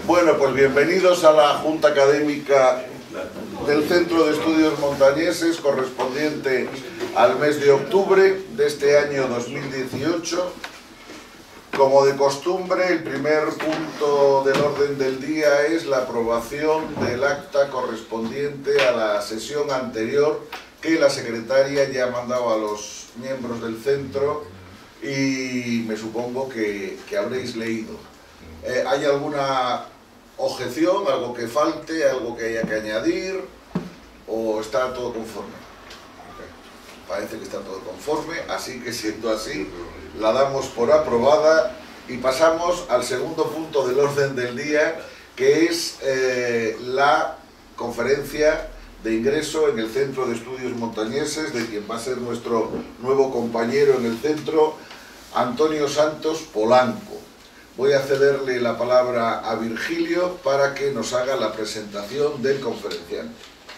Bueno, pues bienvenidos a la Junta Académica del Centro de Estudios Montañeses, correspondiente al mes de octubre de este año 2018. Como de costumbre, el primer punto del orden del día es la aprobación del acta correspondiente a la sesión anterior que la secretaria ya ha mandado a los miembros del centro y me supongo que habréis leído. ¿Hay alguna objeción, algo que falte, algo que haya que añadir o está todo conforme? Parece que está todo conforme, así que siendo así, la damos por aprobada y pasamos al segundo punto del orden del día, que es la conferencia de ingreso en el Centro de Estudios Montañeses, de quien va a ser nuestro nuevo compañero en el centro, Antonio Santos Polanco. Voy a cederle la palabra a Virgilio para que nos haga la presentación del conferenciante.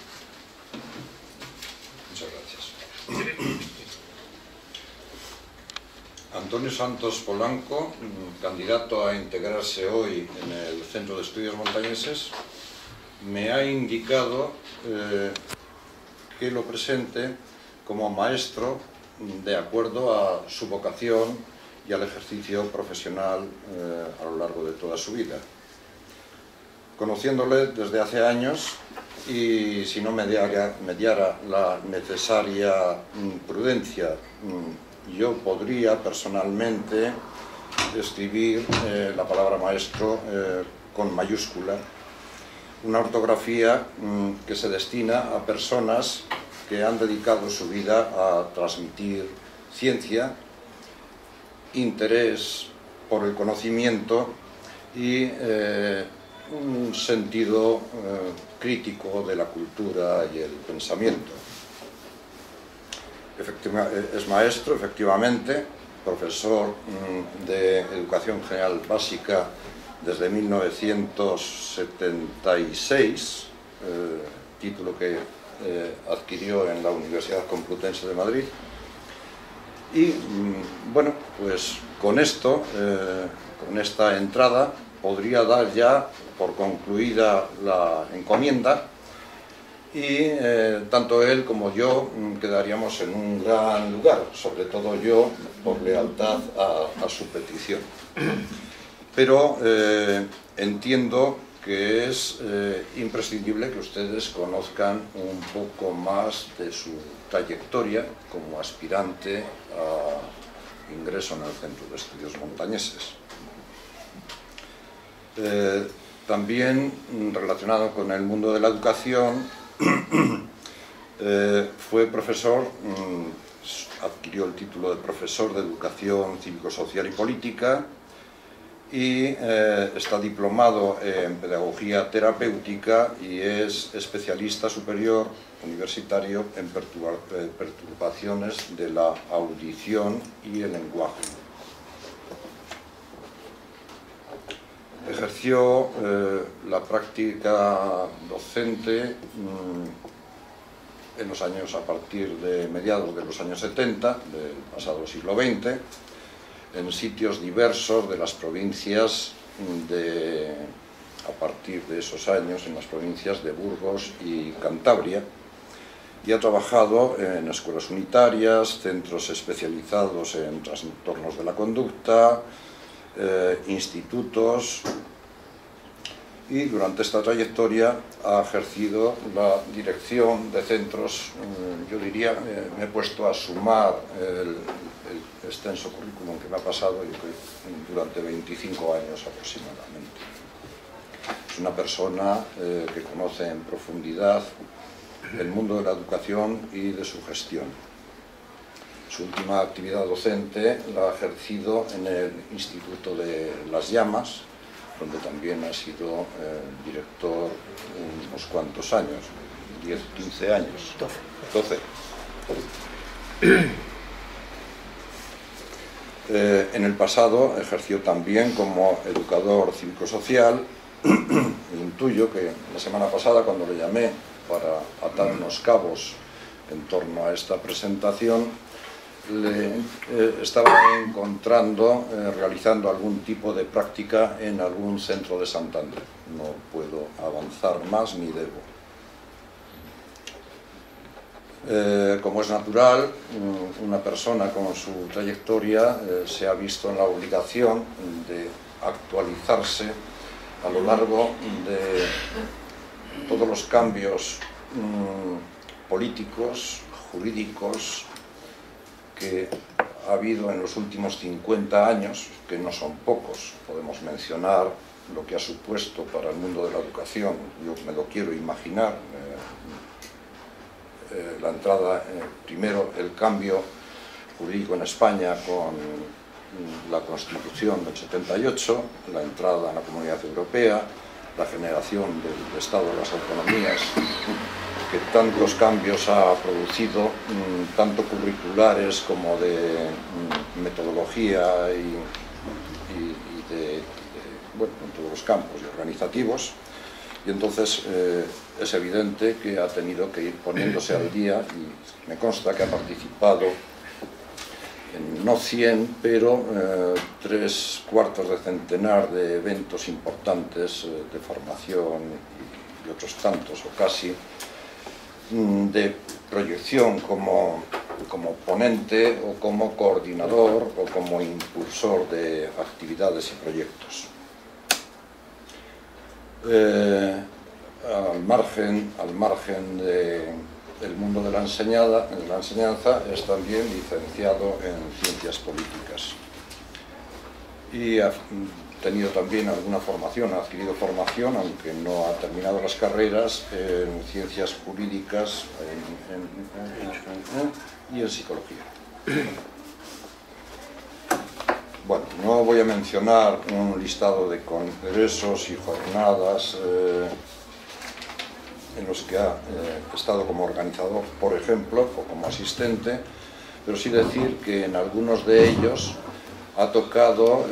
Muchas gracias. Antonio Santos Polanco, candidato a integrarse hoy en el Centro de Estudios Montañeses, me ha indicado que lo presente como maestro de acuerdo a su vocación y al ejercicio profesional a lo largo de toda su vida. Conociéndole desde hace años y si no mediara la necesaria prudencia, yo podría personalmente escribir la palabra maestro con mayúscula, una ortografía que se destina a personas que han dedicado su vida a transmitir ciencia, interés por el conocimiento y un sentido crítico de la cultura y el pensamiento. Es maestro, efectivamente, profesor de Educación General Básica desde 1976, título que adquirió en la Universidad Complutense de Madrid. Y bueno, pues con esto, con esta entrada, podría dar ya por concluida la encomienda y tanto él como yo quedaríamos en un gran lugar, sobre todo yo por lealtad a su petición. Pero entiendo que es imprescindible que ustedes conozcan un poco más de su trayectoria como aspirante a ingreso en el Centro de Estudios Montañeses. También relacionado con el mundo de la educación, fue profesor, adquirió el título de profesor de Educación Cívico-Social y Política y está diplomado en Pedagogía Terapéutica y es especialista superior universitario en perturbaciones de la audición y el lenguaje. Ejerció la práctica docente en los años, a partir de mediados de los años 70 del pasado siglo XX, en sitios diversos de las provincias a partir de esos años, en las provincias de Burgos y Cantabria, y ha trabajado en escuelas unitarias, centros especializados en trastornos de la conducta, institutos, y durante esta trayectoria ha ejercido la dirección de centros. Yo diría, me he puesto a sumar el extenso currículum que me ha pasado durante 25 años aproximadamente. Es una persona que conoce en profundidad el mundo de la educación y de su gestión. Su última actividad docente la ha ejercido en el Instituto de Las Llamas, donde también ha sido director unos cuantos años, 10, 15 años. 12. En el pasado ejerció también como educador cívico-social. Intuyo que la semana pasada, cuando le llamé para atar unos cabos en torno a esta presentación, estaba encontrando, realizando algún tipo de práctica en algún centro de Santander. No puedo avanzar más ni debo. Como es natural, una persona con su trayectoria se ha visto en la obligación de actualizarse a lo largo de todos los cambios políticos, jurídicos, que ha habido en los últimos 50 años, que no son pocos. Podemos mencionar lo que ha supuesto para el mundo de la educación, yo me lo quiero imaginar, la entrada, primero el cambio jurídico en España con la Constitución del 78, la entrada en la Comunidad Europea, la generación del Estado de las autonomías, que tantos cambios ha producido, tanto curriculares como de metodología y bueno, en todos los campos y organizativos. Y entonces es evidente que ha tenido que ir poniéndose al día, y me consta que ha participado en no 100, pero 3/4 de centenar de eventos importantes de formación y otros tantos, o casi, de proyección como ponente o como coordinador o como impulsor de actividades y proyectos. Al margen del mundo de la enseñanza, es también licenciado en Ciencias Políticas. Y ha tenido también alguna formación, ha adquirido formación, aunque no ha terminado las carreras, en Ciencias Jurídicas y en Psicología. Bueno, no voy a mencionar un listado de congresos y jornadas en los que ha estado como organizador, por ejemplo, o como asistente, pero sí decir que en algunos de ellos ha tocado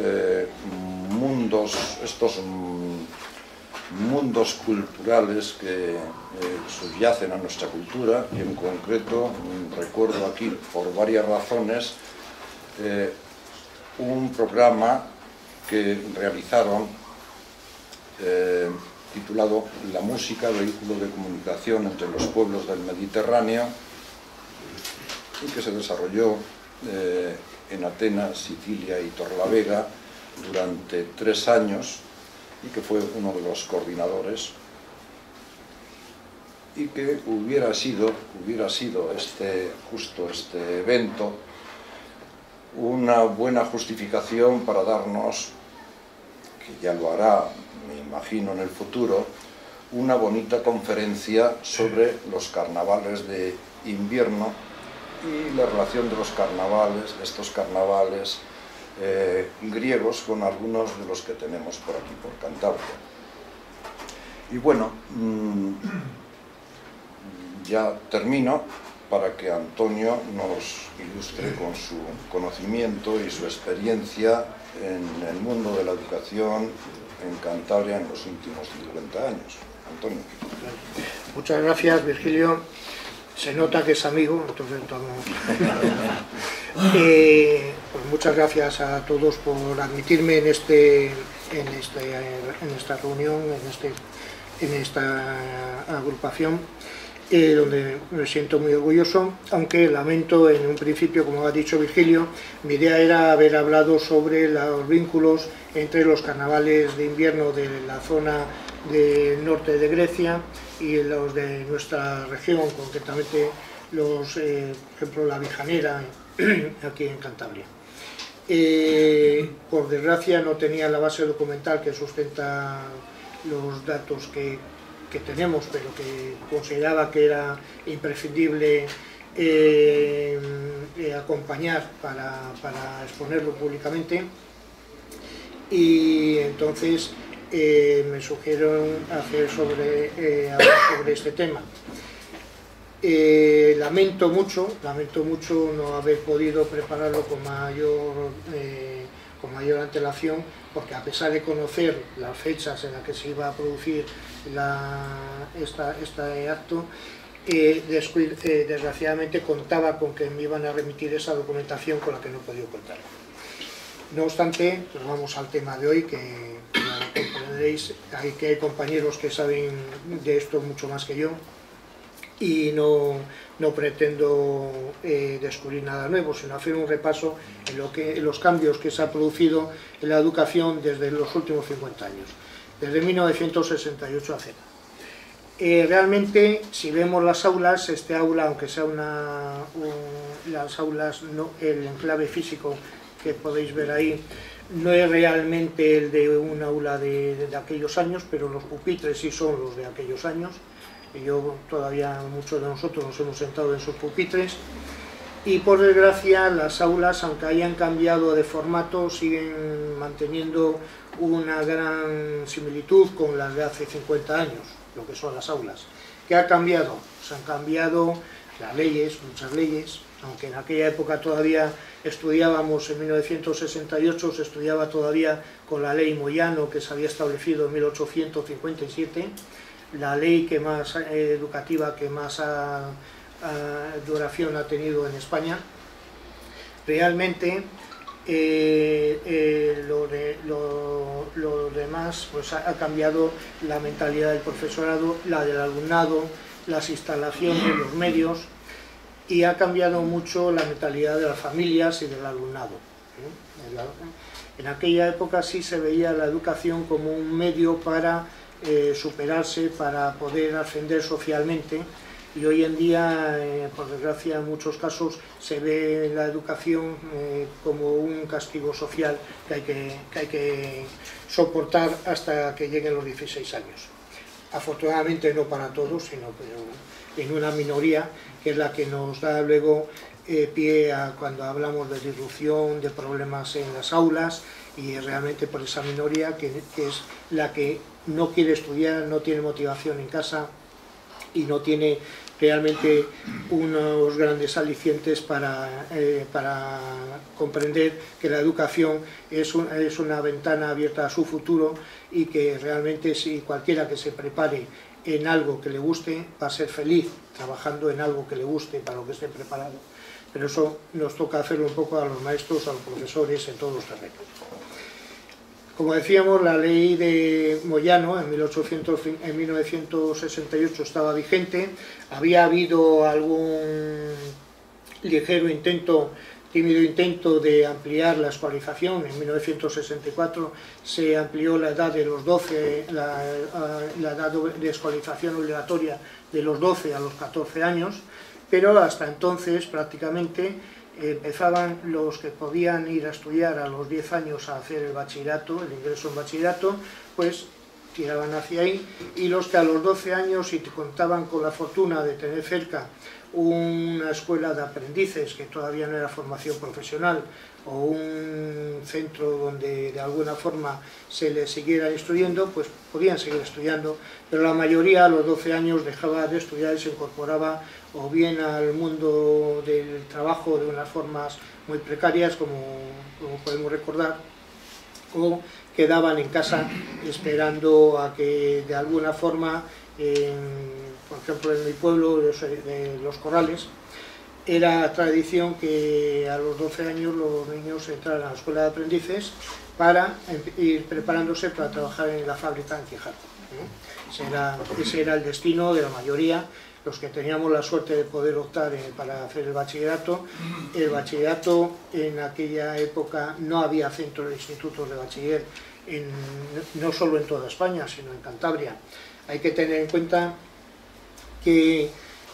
estos mundos culturales que subyacen a nuestra cultura, y en concreto recuerdo aquí, por varias razones, un programa que realizaron titulado La música, vehículo de comunicación entre los pueblos del Mediterráneo, y que se desarrolló en Atenas, Sicilia y Torlavega durante 3 años, y que fue uno de los coordinadores, y que hubiera sido justo este evento una buena justificación para darnos, que ya lo hará, me imagino, en el futuro, una bonita conferencia sobre los carnavales de invierno y la relación de estos carnavales griegos, con algunos de los que tenemos por aquí, por Cantabria. Y bueno, ya termino, para que Antonio nos ilustre con su conocimiento y su experiencia en el mundo de la educación en Cantabria en los últimos 50 años. Antonio. Muchas gracias, Virgilio. Se nota que es amigo, entonces pues muchas gracias a todos por admitirme en esta reunión, en esta agrupación, donde me siento muy orgulloso, aunque lamento en un principio, como ha dicho Virgilio, mi idea era haber hablado sobre los vínculos entre los carnavales de invierno de la zona del norte de Grecia y los de nuestra región, concretamente por ejemplo, la Vijanera, aquí en Cantabria. Por desgracia no tenía la base documental que sustenta los datos que tenemos, pero que consideraba que era imprescindible acompañar para exponerlo públicamente, y entonces me sugirieron hablar sobre este tema. Lamento mucho no haber podido prepararlo con mayor antelación, porque a pesar de conocer las fechas en las que se iba a producir este acto, desgraciadamente contaba con que me iban a remitir esa documentación con la que no he podido contar. No obstante, pues vamos al tema de hoy, que como comprenderéis, que hay compañeros que saben de esto mucho más que yo, y no pretendo descubrir nada nuevo, sino hacer un repaso en los cambios que se han producido en la educación desde los últimos 50 años, desde 1968 a cero. Realmente, si vemos las aulas, este aula, aunque sea las aulas, el enclave físico que podéis ver ahí, no es realmente el de un aula de aquellos años, pero los pupitres sí son los de aquellos años. Y yo todavía, muchos de nosotros nos hemos sentado en sus pupitres, y por desgracia las aulas, aunque hayan cambiado de formato, siguen manteniendo una gran similitud con las de hace 50 años, lo que son las aulas. ¿Qué ha cambiado? Se han cambiado las leyes, muchas leyes, aunque en aquella época todavía estudiábamos, en 1968 se estudiaba todavía con la ley Moyano, que se había establecido en 1857, la ley que más educativa, que más duración ha tenido en España. Realmente lo demás pues ha cambiado la mentalidad del profesorado, la del alumnado, las instalaciones, los medios, y ha cambiado mucho la mentalidad de las familias y del alumnado. En aquella época sí se veía la educación como un medio para superarse, para poder ascender socialmente, y hoy en día, por desgracia, en muchos casos se ve la educación como un castigo social que hay que soportar hasta que lleguen los 16 años. Afortunadamente no para todos, sino en una minoría, que es la que nos da luego pie a cuando hablamos de disrupción, de problemas en las aulas, y realmente por esa minoría que es la que no quiere estudiar, no tiene motivación en casa y no tiene realmente unos grandes alicientes para comprender que la educación es una ventana abierta a su futuro, y que realmente si cualquiera que se prepare en algo que le guste va a ser feliz trabajando en algo que le guste, para lo que esté preparado. Pero eso nos toca hacerlo un poco a los maestros, a los profesores, en todos los terrenos. Como decíamos, la ley de Moyano en 1968 estaba vigente. Había habido algún ligero tímido intento de ampliar la escolarización. En 1964 se amplió la edad de los 12, la edad de escolarización obligatoria de los 12 a los 14 años, pero hasta entonces prácticamente empezaban los que podían ir a estudiar a los 10 años a hacer el bachillerato, el ingreso en bachillerato, pues tiraban hacia ahí, y los que a los 12 años, si contaban con la fortuna de tener cerca una escuela de aprendices, que todavía no era formación profesional, o un centro donde de alguna forma se les siguiera instruyendo, pues podían seguir estudiando, pero la mayoría a los 12 años dejaba de estudiar y se incorporaba o bien al mundo del trabajo de unas formas muy precarias, como podemos recordar, o quedaban en casa esperando a que de alguna forma, por ejemplo en mi pueblo, de Los Corrales, era tradición que a los 12 años los niños entraran a la escuela de aprendices para ir preparándose para trabajar en la fábrica en Quijarro. Ese era el destino de la mayoría, los que teníamos la suerte de poder optar para hacer el bachillerato. El bachillerato en aquella época no había centros de institutos de bachiller, no solo en toda España, sino en Cantabria. Hay que tener en cuenta que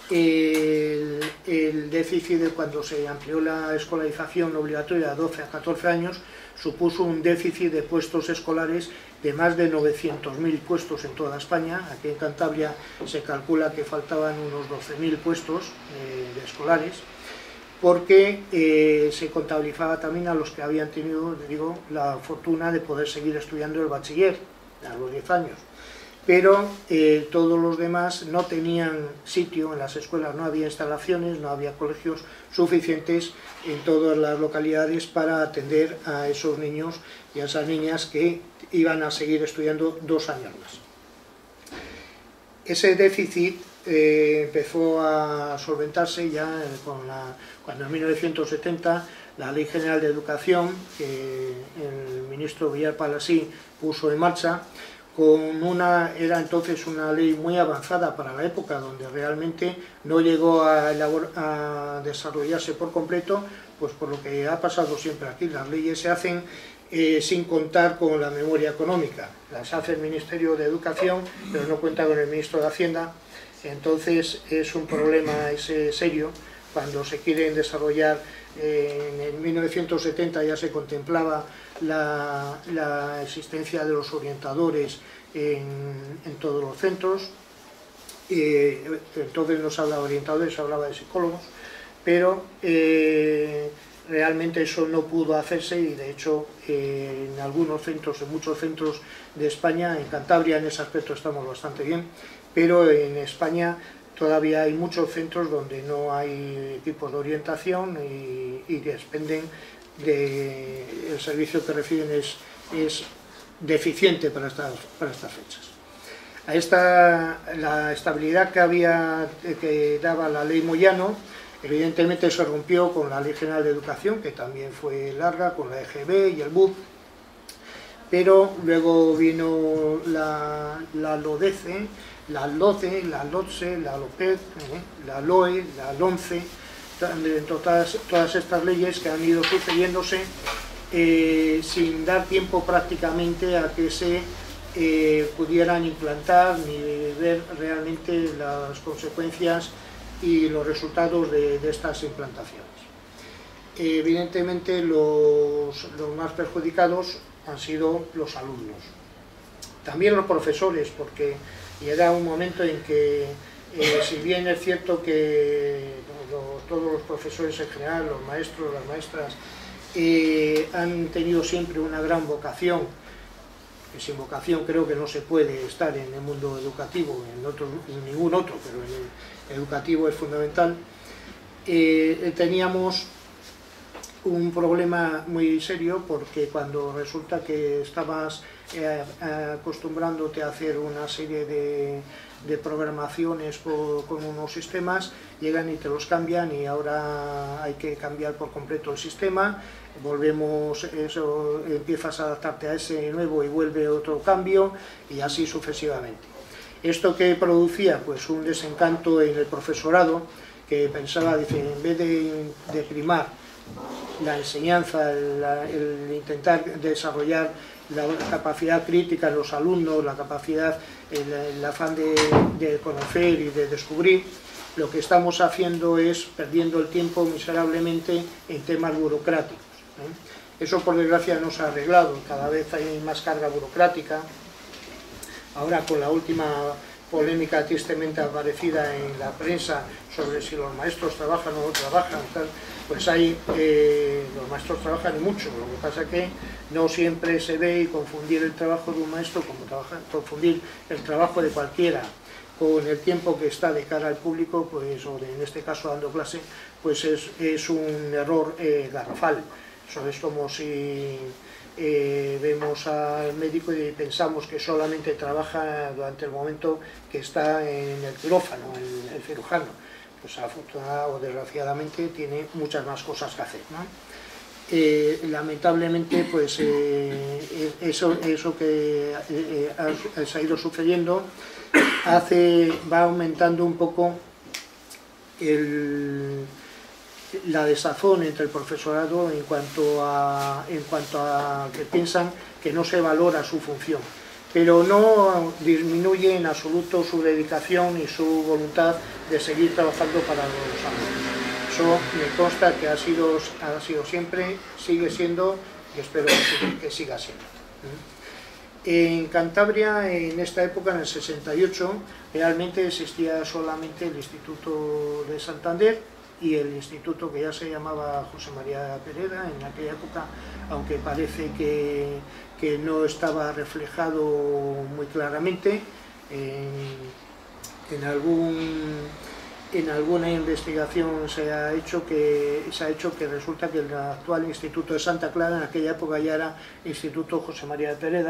el déficit de cuando se amplió la escolarización obligatoria de 12 a 14 años supuso un déficit de puestos escolares de más de 900.000 puestos en toda España. Aquí en Cantabria se calcula que faltaban unos 12.000 puestos de escolares, porque se contabilizaba también a los que habían tenido, digo, la fortuna de poder seguir estudiando el bachiller a los 10 años. Pero todos los demás no tenían sitio en las escuelas, no había instalaciones, no había colegios suficientes en todas las localidades para atender a esos niños y a esas niñas que iban a seguir estudiando 2 años más. Ese déficit empezó a solventarse ya cuando en 1970 la Ley General de Educación, que el ministro Villar Palasí puso en marcha, era entonces una ley muy avanzada para la época, donde realmente no llegó a desarrollarse por completo, pues por lo que ha pasado siempre aquí. Las leyes se hacen sin contar con la memoria económica, las hace el Ministerio de Educación, pero no cuenta con el Ministro de Hacienda. Entonces es un problema serio cuando se quieren desarrollar. En 1970 ya se contemplaba la existencia de los orientadores en todos los centros. Entonces no se hablaba de orientadores, se hablaba de psicólogos, pero realmente eso no pudo hacerse, y de hecho en algunos centros, en muchos centros de España, en Cantabria en ese aspecto estamos bastante bien, pero en España todavía hay muchos centros donde no hay equipos de orientación y que dependen el servicio que reciben es deficiente para estas fechas. La estabilidad que daba la ley Moyano, evidentemente se rompió con la Ley General de Educación, que también fue larga, con la EGB y el BUP, pero luego vino la LODECE, la LOCE, la LOTSE, la LOPED, la LOE, la LONCE, todas estas leyes que han ido sucediéndose sin dar tiempo prácticamente a que se pudieran implantar ni ver realmente las consecuencias y los resultados de estas implantaciones. Evidentemente los más perjudicados han sido los alumnos, también los profesores, porque llega un momento en que si bien es cierto que todos los profesores en general, los maestros, las maestras, han tenido siempre una gran vocación, que sin vocación creo que no se puede estar en el mundo educativo, en ningún otro, pero en el educativo es fundamental, teníamos un problema muy serio, porque cuando resulta que estabas acostumbrándote a hacer una serie de programaciones con unos sistemas, llegan y te los cambian y ahora hay que cambiar por completo el sistema, empiezas a adaptarte a ese nuevo y vuelve otro cambio y así sucesivamente. ¿Esto qué producía? Pues un desencanto en el profesorado, que pensaba, dice, en vez de primar la enseñanza, el intentar desarrollar la capacidad crítica en los alumnos, la capacidad, el afán de conocer y de descubrir, lo que estamos haciendo es perdiendo el tiempo miserablemente en temas burocráticos. Eso por desgracia no se ha arreglado, cada vez hay más carga burocrática. Ahora con la última polémica tristemente aparecida en la prensa sobre si los maestros trabajan o no trabajan, pues los maestros trabajan y mucho, lo que pasa es que no siempre se ve, y confundir el trabajo de un maestro confundir el trabajo de cualquiera con el tiempo que está de cara al público, pues, o en este caso dando clase, pues es un error garrafal. Eso es como si vemos al médico y pensamos que solamente trabaja durante el momento que está en el quirófano, el cirujano. Pues afortunadamente o desgraciadamente tiene muchas más cosas que hacer, ¿no? Lamentablemente, pues eso que se ha ido sucediendo va aumentando un poco la desazón entre el profesorado en cuanto a que piensan que no se valora su función, pero no disminuye en absoluto su dedicación y su voluntad de seguir trabajando para los alumnos. Eso me consta que ha sido siempre, sigue siendo, y espero que siga siendo. En Cantabria, en esta época, en el 68, realmente existía solamente el Instituto de Santander y el instituto que ya se llamaba José María Pereda en aquella época, aunque parece que no estaba reflejado muy claramente. En alguna investigación se ha hecho que resulta que el actual Instituto de Santa Clara en aquella época ya era Instituto José María de Pereda,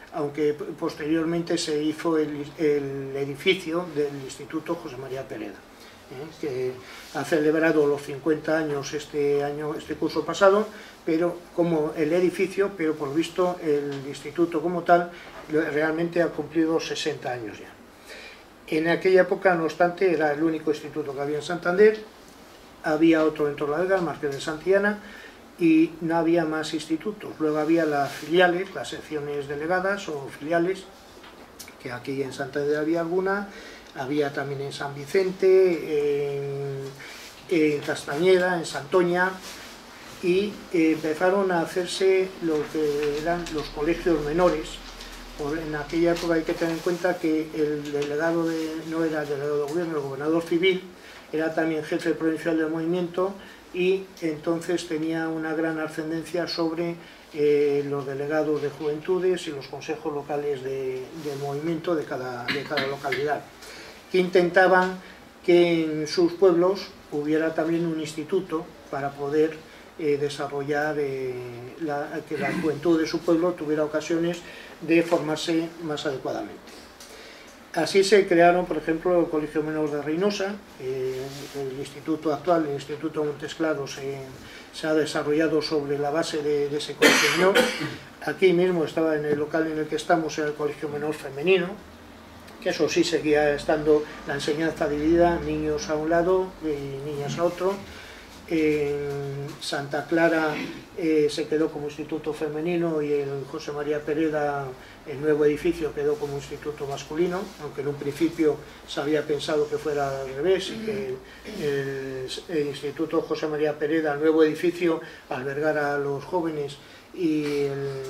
aunque posteriormente se hizo el edificio del Instituto José María Pereda, que ha celebrado los 50 años este curso pasado, pero como el edificio, pero por visto el instituto como tal realmente ha cumplido 60 años ya. En aquella época, no obstante, era el único instituto que había en Santander, había otro en Torrelavega, el Marqués de Santillana, y no había más institutos. Luego había las filiales, las secciones delegadas o filiales, que aquí en Santander había alguna, había también en San Vicente, en Castañeda, en Santoña, y empezaron a hacerse lo que eran los colegios menores. En aquella época hay que tener en cuenta que el delegado no era el delegado de gobierno, el gobernador civil, era también jefe provincial del movimiento, y entonces tenía una gran ascendencia sobre los delegados de juventudes y los consejos locales del movimiento de cada localidad, que intentaban que en sus pueblos hubiera también un instituto para poder desarrollar, que la juventud de su pueblo tuviera ocasiones de formarse más adecuadamente. Así se crearon, por ejemplo, el Colegio Menor de Reynosa, el instituto actual, el Instituto Montes Claros, se ha desarrollado sobre la base de ese colegio menor. Aquí mismo estaba, en el local en el que estamos, era el Colegio Menor Femenino, que eso sí seguía estando la enseñanza dividida, niños a un lado y niñas a otro. En Santa Clara se quedó como instituto femenino, y el José María Pereda, el nuevo edificio, quedó como instituto masculino, aunque en un principio se había pensado que fuera al revés, y que el instituto José María Pereda, el nuevo edificio, albergara a los jóvenes y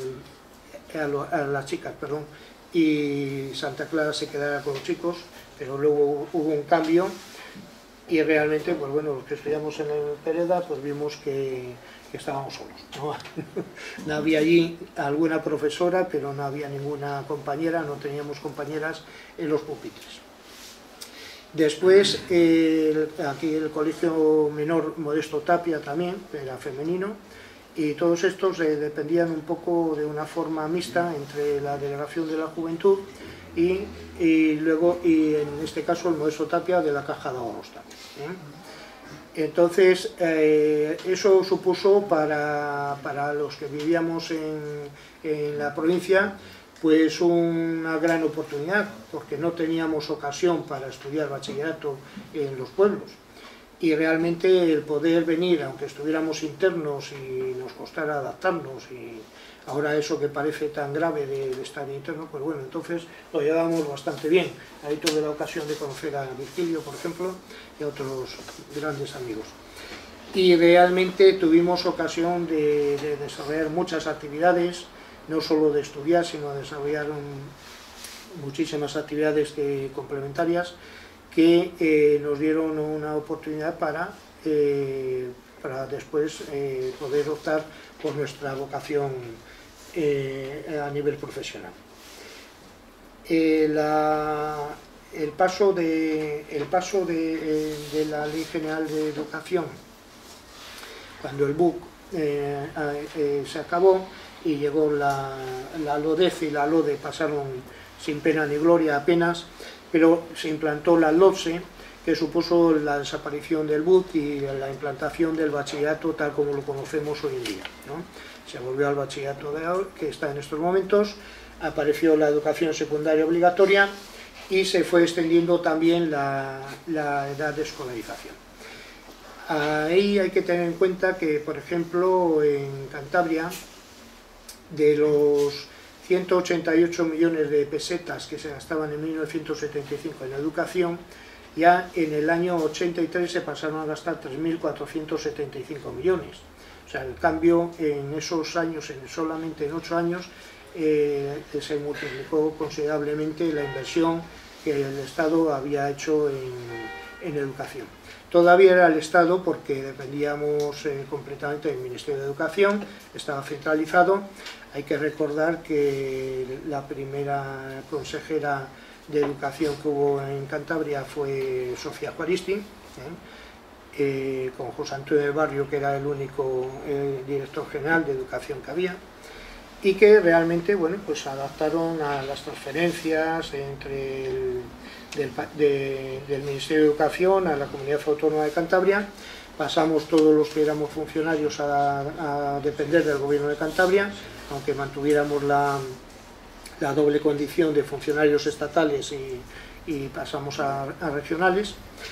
a las chicas, perdón, y Santa Clara se quedara con los chicos, pero luego hubo un cambio. Y realmente, pues bueno, los que estudiamos en el Pereda, pues vimos que estábamos solos, ¿no? No había allí alguna profesora, pero no había ninguna compañera, no teníamos compañeras en los pupitres. Después, aquí el Colegio Menor Modesto Tapia también, era femenino, y todos estos dependían un poco de una forma mixta entre la Delegación de la Juventud y luego, en este caso, el Modesto Tapia de la Caja de Ahorros también. Entonces, eso supuso para los que vivíamos en la provincia, pues una gran oportunidad, porque no teníamos ocasión para estudiar bachillerato en los pueblos. Y realmente el poder venir, aunque estuviéramos internos y nos costara adaptarnos, y ahora eso que parece tan grave de estar interno, pues bueno, entonces lo llevamos bastante bien. Ahí tuve la ocasión de conocer a Virgilio, por ejemplo, y a otros grandes amigos. Y realmente tuvimos ocasión de desarrollar muchas actividades, no solo de estudiar, sino de desarrollar muchísimas actividades complementarias, que nos dieron una oportunidad para después poder optar por nuestra vocación a nivel profesional. El paso de la Ley General de Educación, cuando el BUC se acabó y llegó la LODEF y la LODE, pasaron sin pena ni gloria apenas, pero se implantó la LODSE, que supuso la desaparición del BUC y la implantación del bachillerato tal como lo conocemos hoy en día, ¿no? Se volvió al bachillerato que está en estos momentos, apareció la educación secundaria obligatoria y se fue extendiendo también la edad de escolarización. Ahí hay que tener en cuenta que, por ejemplo, en Cantabria, de los 188 millones de pesetas que se gastaban en 1975 en educación, ya en el año 83 se pasaron a gastar 3.475 millones. O sea, el cambio en esos años, solamente en 8 años, se multiplicó considerablemente la inversión que el Estado había hecho en educación. Todavía era el Estado porque dependíamos completamente del Ministerio de Educación, estaba centralizado. Hay que recordar que la primera consejera de Educación que hubo en Cantabria fue Sofía Juaristi, con José Antonio del Barrio, que era el único director general de Educación que había. y que realmente, bueno, pues se adaptaron a las transferencias entre del Ministerio de Educación a la Comunidad Autónoma de Cantabria. Pasamos todos los que éramos funcionarios a depender del Gobierno de Cantabria, aunque mantuviéramos la doble condición de funcionarios estatales y pasamos a regionales.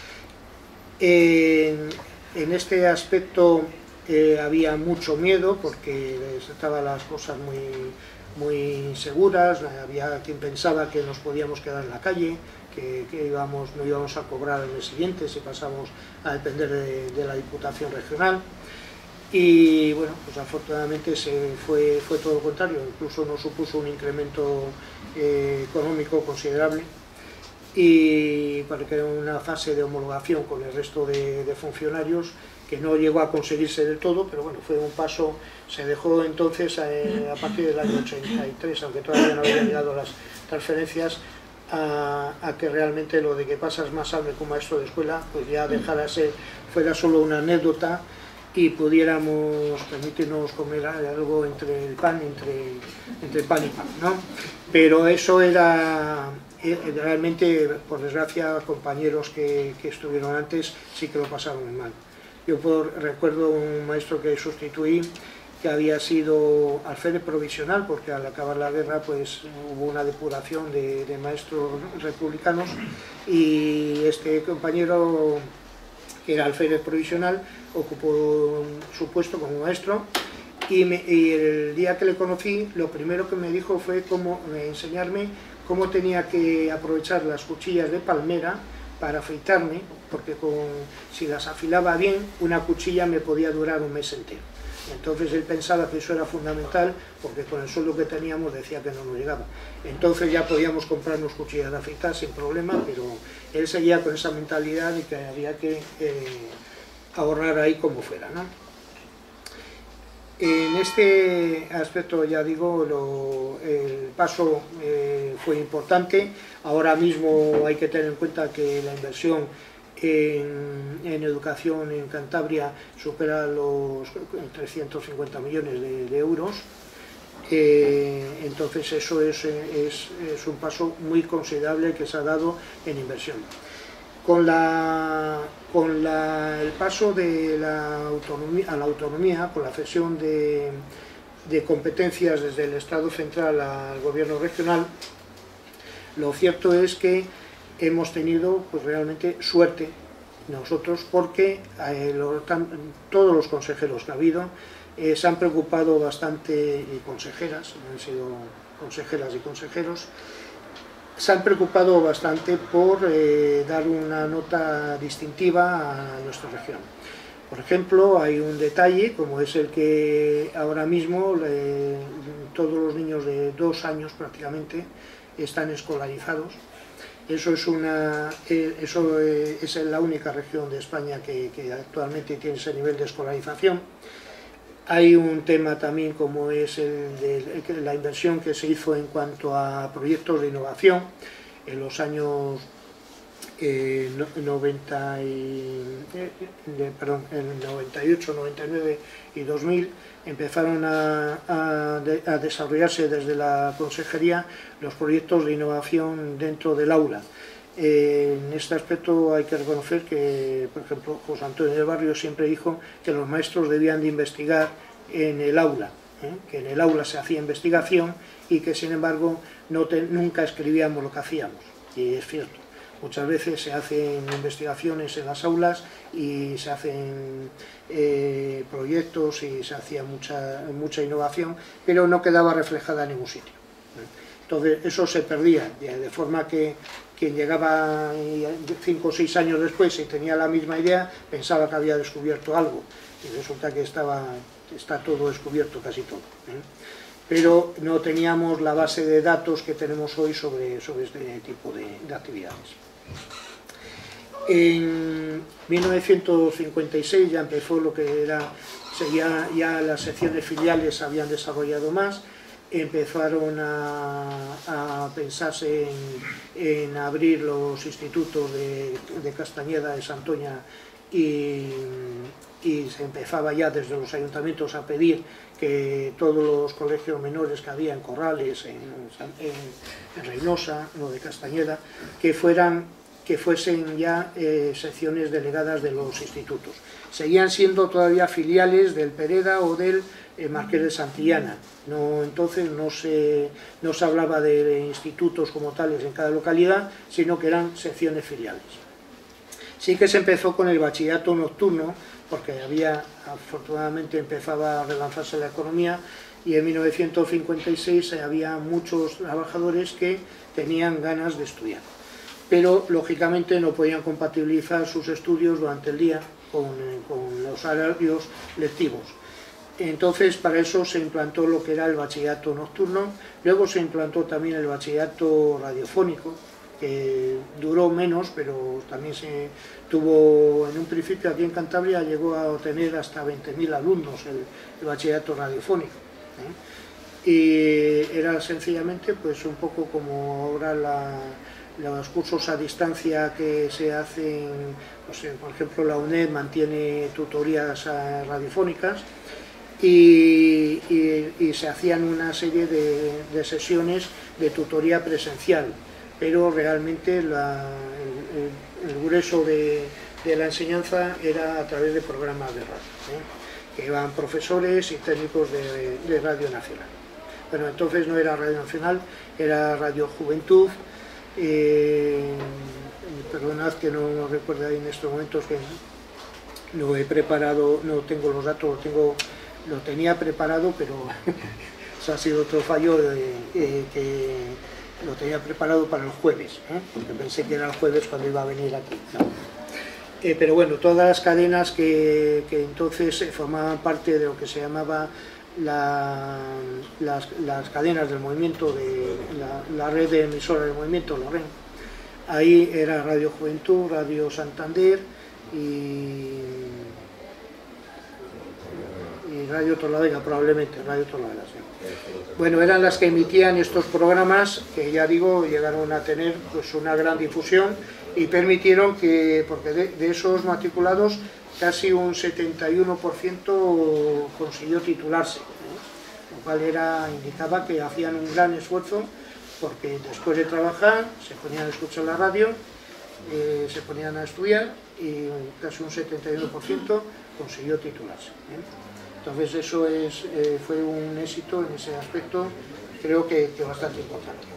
En este aspecto había mucho miedo porque estaban las cosas muy inseguras, había quien pensaba que nos podíamos quedar en la calle, que no íbamos a cobrar el mes siguiente si pasamos a depender de la Diputación Regional. Y bueno, pues afortunadamente fue todo lo contrario, incluso nos supuso un incremento económico considerable, y porque era una fase de homologación con el resto de funcionarios que no llegó a conseguirse del todo, pero bueno, fue un paso. Se dejó entonces a partir del año 83, aunque todavía no habían llegado las transferencias, a que realmente lo de que pasas más hambre con maestro de escuela pues ya dejara de ser, fuera solo una anécdota, y pudiéramos permitirnos comer algo entre pan y pan, ¿no? Pero eso era realmente, por desgracia, compañeros que estuvieron antes sí que lo pasaron muy mal. Yo recuerdo un maestro que sustituí, que había sido alférez provisional, porque al acabar la guerra pues hubo una depuración de maestros republicanos, y este compañero, que era alférez provisional, ocupó su puesto como maestro, y el día que le conocí, lo primero que me dijo fue enseñarme cómo tenía que aprovechar las cuchillas de palmera para afeitarme, porque si las afilaba bien, una cuchilla me podía durar un mes entero. Entonces él pensaba que eso era fundamental, porque con el sueldo que teníamos decía que no nos llegaba. Entonces ya podíamos comprarnos cuchillas de afeitar sin problema, pero él seguía con esa mentalidad de que había que ahorrar ahí como fuera, ¿no? En este aspecto, ya digo, el paso fue importante. Ahora mismo hay que tener en cuenta que la inversión en educación en Cantabria supera los 350 millones de euros. Entonces eso es un paso muy considerable que se ha dado en inversión. Con el paso de la autonomía a la autonomía, con la cesión de competencias desde el Estado central al gobierno regional, lo cierto es que hemos tenido pues realmente suerte nosotros, porque todos los consejeros que ha habido se han preocupado bastante, y consejeras, han sido consejeras y consejeros, se han preocupado bastante por dar una nota distintiva a nuestra región. Por ejemplo, hay un detalle, como es el que ahora mismo todos los niños de 2 años prácticamente están escolarizados. Eso es la única región de España que actualmente tiene ese nivel de escolarización. Hay un tema también, como es la inversión que se hizo en cuanto a proyectos de innovación. En los años 98, 99 y 2000 empezaron a desarrollarse desde la consejería los proyectos de innovación dentro del aula. En este aspecto hay que reconocer que, por ejemplo, José Antonio del Barrio siempre dijo que los maestros debían de investigar en el aula, que en el aula se hacía investigación y que sin embargo nunca escribíamos lo que hacíamos, y es cierto. Muchas veces se hacen investigaciones en las aulas y se hacen proyectos y se hacía mucha innovación, pero no quedaba reflejada en ningún sitio. Entonces eso se perdía, de forma que quien llegaba 5 o 6 años después y tenía la misma idea, pensaba que había descubierto algo, y resulta que está todo descubierto, casi todo. Pero no teníamos la base de datos que tenemos hoy sobre este tipo de actividades. En 1956 ya empezó lo que era, ya las secciones filiales habían desarrollado más, empezaron a pensarse en abrir los institutos de Castañeda, de Santoña y se empezaba ya desde los ayuntamientos a pedir que todos los colegios menores que había en Corrales, en Reynosa, lo de Castañeda, que fuesen ya secciones delegadas de los institutos. Seguían siendo todavía filiales del Pereda o del Marqués de Santillana. Entonces no se hablaba de institutos como tales en cada localidad, sino que eran secciones filiales. Sí que se empezó con el bachillerato nocturno, porque afortunadamente empezaba a relanzarse la economía, y en 1956 había muchos trabajadores que tenían ganas de estudiar, pero lógicamente no podían compatibilizar sus estudios durante el día con los horarios lectivos. Entonces para eso se implantó lo que era el bachillerato nocturno. Luego se implantó también el bachillerato radiofónico, que duró menos, pero también se tuvo, en un principio aquí en Cantabria llegó a tener hasta 20.000 alumnos el bachillerato radiofónico, y era sencillamente pues un poco como ahora los cursos a distancia que se hacen, pues, por ejemplo la UNED mantiene tutorías radiofónicas, y se hacían una serie de sesiones de tutoría presencial, pero realmente el grueso de la enseñanza era a través de programas de radio, que iban profesores y técnicos de Radio Nacional. Bueno, entonces no era Radio Nacional, era Radio Juventud. Perdonad que no recuerdo ahí en estos momentos, que lo he preparado, no tengo los datos, lo tenía preparado, pero eso ha sido otro fallo, que lo tenía preparado para el jueves, porque pensé que era el jueves cuando iba a venir aquí. No. Pero bueno, todas las cadenas que entonces formaban parte de lo que se llamaba las cadenas del movimiento, de la red de emisoras del movimiento, la REN. Ahí era Radio Juventud, Radio Santander y Radio Torlavega, probablemente, Radio Torlavega, sí. Bueno, eran las que emitían estos programas, que ya digo, llegaron a tener pues una gran difusión y permitieron que, porque de esos matriculados, casi un 71% consiguió titularse, lo cual indicaba que hacían un gran esfuerzo, porque después de trabajar se ponían a escuchar la radio, se ponían a estudiar, y casi un 71% consiguió titularse. Entonces eso fue un éxito en ese aspecto, creo que bastante importante.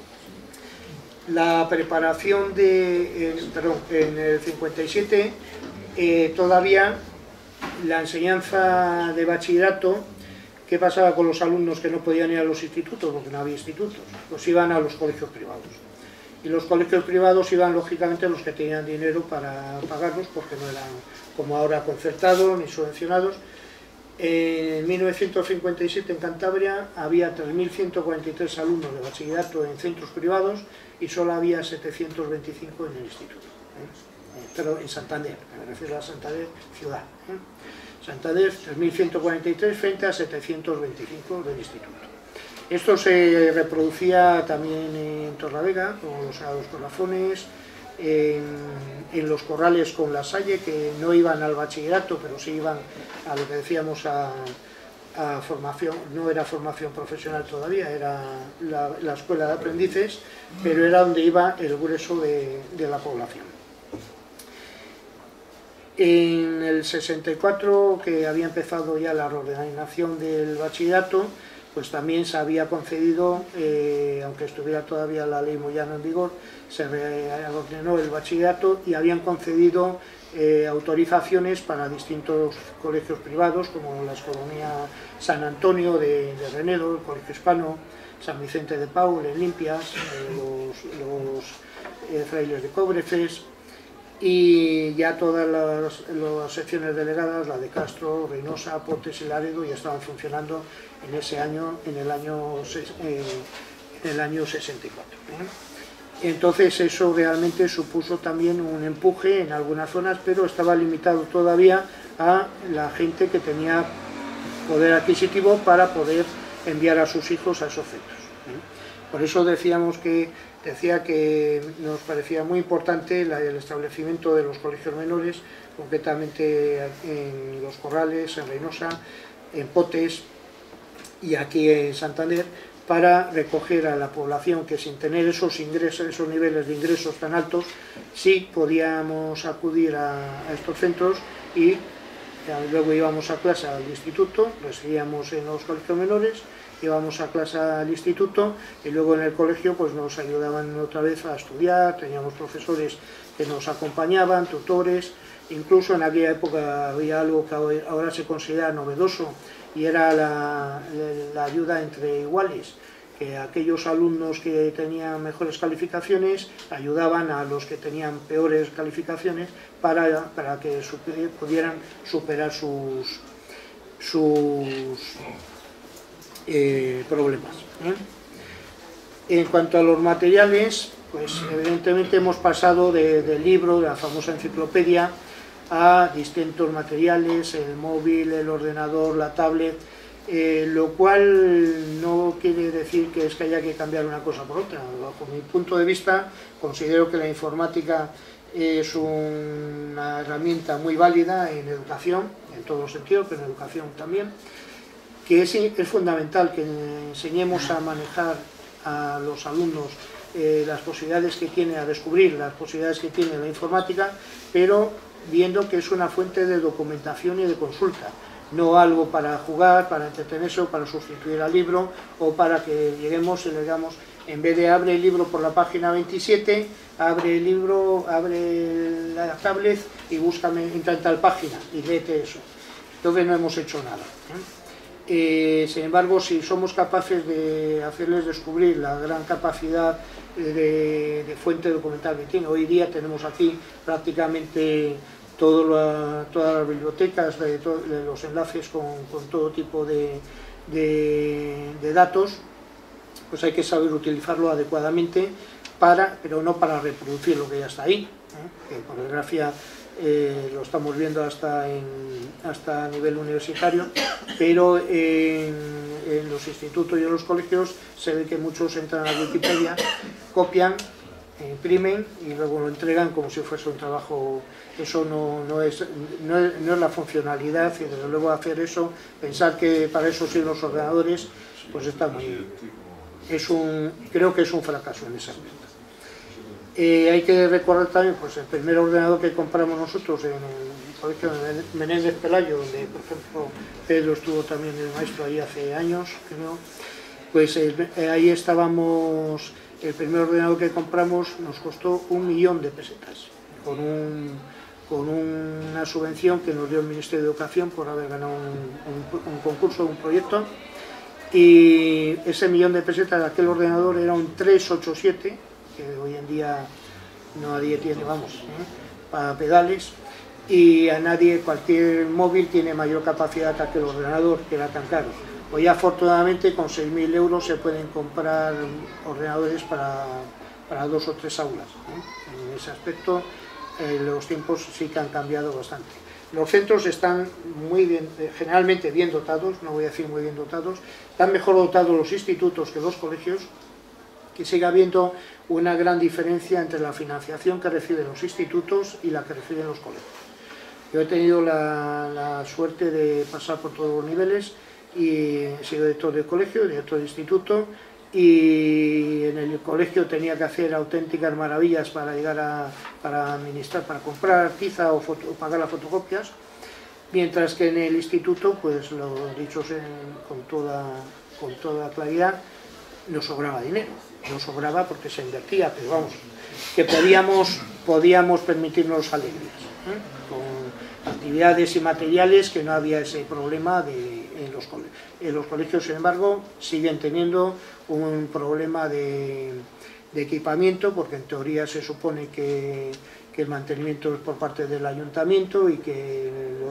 La preparación en el 57, todavía la enseñanza de bachillerato, ¿qué pasaba con los alumnos que no podían ir a los institutos? Porque no había institutos, pues iban a los colegios privados. Y los colegios privados iban lógicamente los que tenían dinero para pagarlos, porque no eran como ahora concertados ni subvencionados. En 1957 en Cantabria había 3.143 alumnos de bachillerato en centros privados y solo había 725 en el instituto. Pero en Santander, me refiero a Santander ciudad. Santander 3.143 frente a 725 del instituto. Esto se reproducía también en Torlavega, con los Corazones, en los Corrales con La Salle, que no iban al bachillerato, pero sí iban a lo que decíamos a formación, no era formación profesional todavía, era la escuela de aprendices, pero era donde iba el grueso de la población. En el 64, que había empezado ya la reordenación del bachillerato, pues también se había concedido, aunque estuviera todavía la ley Moyano en vigor, se reordenó el bachillerato y habían concedido autorizaciones para distintos colegios privados, como la Escolanía San Antonio de Renedo, el Colegio Hispano, San Vicente de Paúl, en Limpias, los frailes de Cóbrefes, y ya todas las secciones delegadas, la de Castro, Reynosa, Pontes y Laredo, ya estaban funcionando en ese año, en el año 64. Entonces eso realmente supuso también un empuje en algunas zonas, pero estaba limitado todavía a la gente que tenía poder adquisitivo para poder enviar a sus hijos a esos centros. Por eso decíamos que decía que nos parecía muy importante el establecimiento de los colegios menores, concretamente en Los Corrales, en Reynosa, en Potes y aquí en Santander, para recoger a la población que sin tener esos ingresos, esos niveles de ingresos tan altos, sí podíamos acudir a estos centros y luego íbamos a clase al instituto, residíamos en los colegios menores, íbamos a clase al instituto y luego en el colegio pues nos ayudaban otra vez a estudiar, teníamos profesores que nos acompañaban, tutores, incluso en aquella época había algo que ahora se considera novedoso y era la ayuda entre iguales, que aquellos alumnos que tenían mejores calificaciones ayudaban a los que tenían peores calificaciones para que pudieran superar sus problemas. En cuanto a los materiales, pues evidentemente hemos pasado del libro, de la famosa enciclopedia, a distintos materiales, el móvil, el ordenador, la tablet, lo cual no quiere decir que haya que cambiar una cosa por otra. Bajo mi punto de vista, considero que la informática es una herramienta muy válida en educación, en todos los sentidos, pero en educación también, que es fundamental que enseñemos a manejar a los alumnos las posibilidades que tiene, a descubrir las posibilidades que tiene la informática, pero viendo que es una fuente de documentación y de consulta, no algo para jugar, para entretenerse o para sustituir al libro, o para que lleguemos y le digamos, en vez de abre el libro por la página 27, abre el libro, abre la tablet y búscame, entra en tal página y léete eso. Entonces no hemos hecho nada. Sin embargo, si somos capaces de hacerles descubrir la gran capacidad de fuente documental que tiene, hoy día tenemos aquí prácticamente todas las bibliotecas, de los enlaces con todo tipo de datos, pues hay que saber utilizarlo adecuadamente, pero no para reproducir lo que ya está ahí, que por desgracia lo estamos viendo hasta a nivel universitario, pero en los institutos y en los colegios se ve que muchos entran a Wikipedia, copian, imprimen y luego lo entregan como si fuese un trabajo. Eso no es la funcionalidad, y desde luego hacer eso, pensar que para eso sirven los ordenadores, pues está muy... creo que es un fracaso en ese aspecto. Hay que recordar también pues, el primer ordenador que compramos nosotros en el colegio de Menéndez Pelayo, donde por ejemplo Pedro estuvo también el maestro ahí hace años, creo. Pues ahí estábamos, el primer ordenador que compramos nos costó 1 millón de pesetas, con una subvención que nos dio el Ministerio de Educación por haber ganado un concurso, un proyecto, y ese 1 millón de pesetas de aquel ordenador era un 387, que hoy en día nadie tiene, para pedales, y a nadie, cualquier móvil tiene mayor capacidad que aquel ordenador, que era tan caro. Hoy afortunadamente con 6.000 euros se pueden comprar ordenadores para 2 o 3 aulas. En ese aspecto los tiempos sí que han cambiado bastante. Los centros están muy bien, generalmente bien dotados, no voy a decir muy bien dotados, están mejor dotados los institutos que los colegios, que sigue habiendo una gran diferencia entre la financiación que reciben los institutos y la que reciben los colegios. Yo he tenido la suerte de pasar por todos los niveles y he sido director de colegio, director de instituto, y en el colegio tenía que hacer auténticas maravillas para llegar para administrar, para comprar tiza o pagar las fotocopias, mientras que en el instituto, pues lo dicho con toda claridad, nos sobraba dinero. No sobraba porque se invertía, pero vamos, que podíamos permitirnos alegrías, con actividades y materiales, que no había ese problema en los colegios. En los colegios, sin embargo, siguen teniendo un problema de equipamiento, porque en teoría se supone que el mantenimiento es por parte del ayuntamiento y que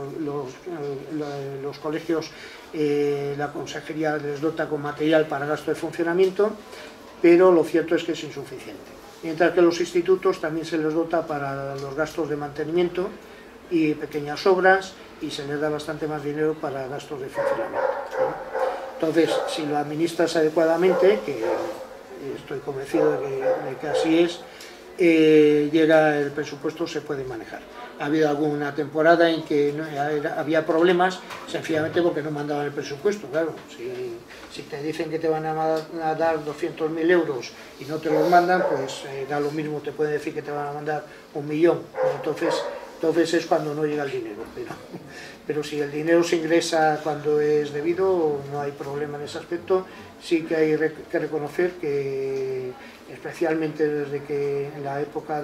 los colegios, la consejería les dota con material para gasto de funcionamiento, pero lo cierto es que es insuficiente. Mientras que los institutos también se les dota para los gastos de mantenimiento y pequeñas obras, y se les da bastante más dinero para gastos de funcionamiento. Entonces, si lo administras adecuadamente, que estoy convencido de que así es, llega el presupuesto, se puede manejar. Ha habido alguna temporada en que había problemas, sencillamente porque no mandaban el presupuesto. Claro, si te dicen que te van a dar 200.000 euros y no te los mandan, pues da lo mismo, te pueden decir que te van a mandar 1 millón. Entonces es cuando no llega el dinero. Pero si el dinero se ingresa cuando es debido, no hay problema en ese aspecto. Sí que hay que reconocer que, especialmente desde que en la época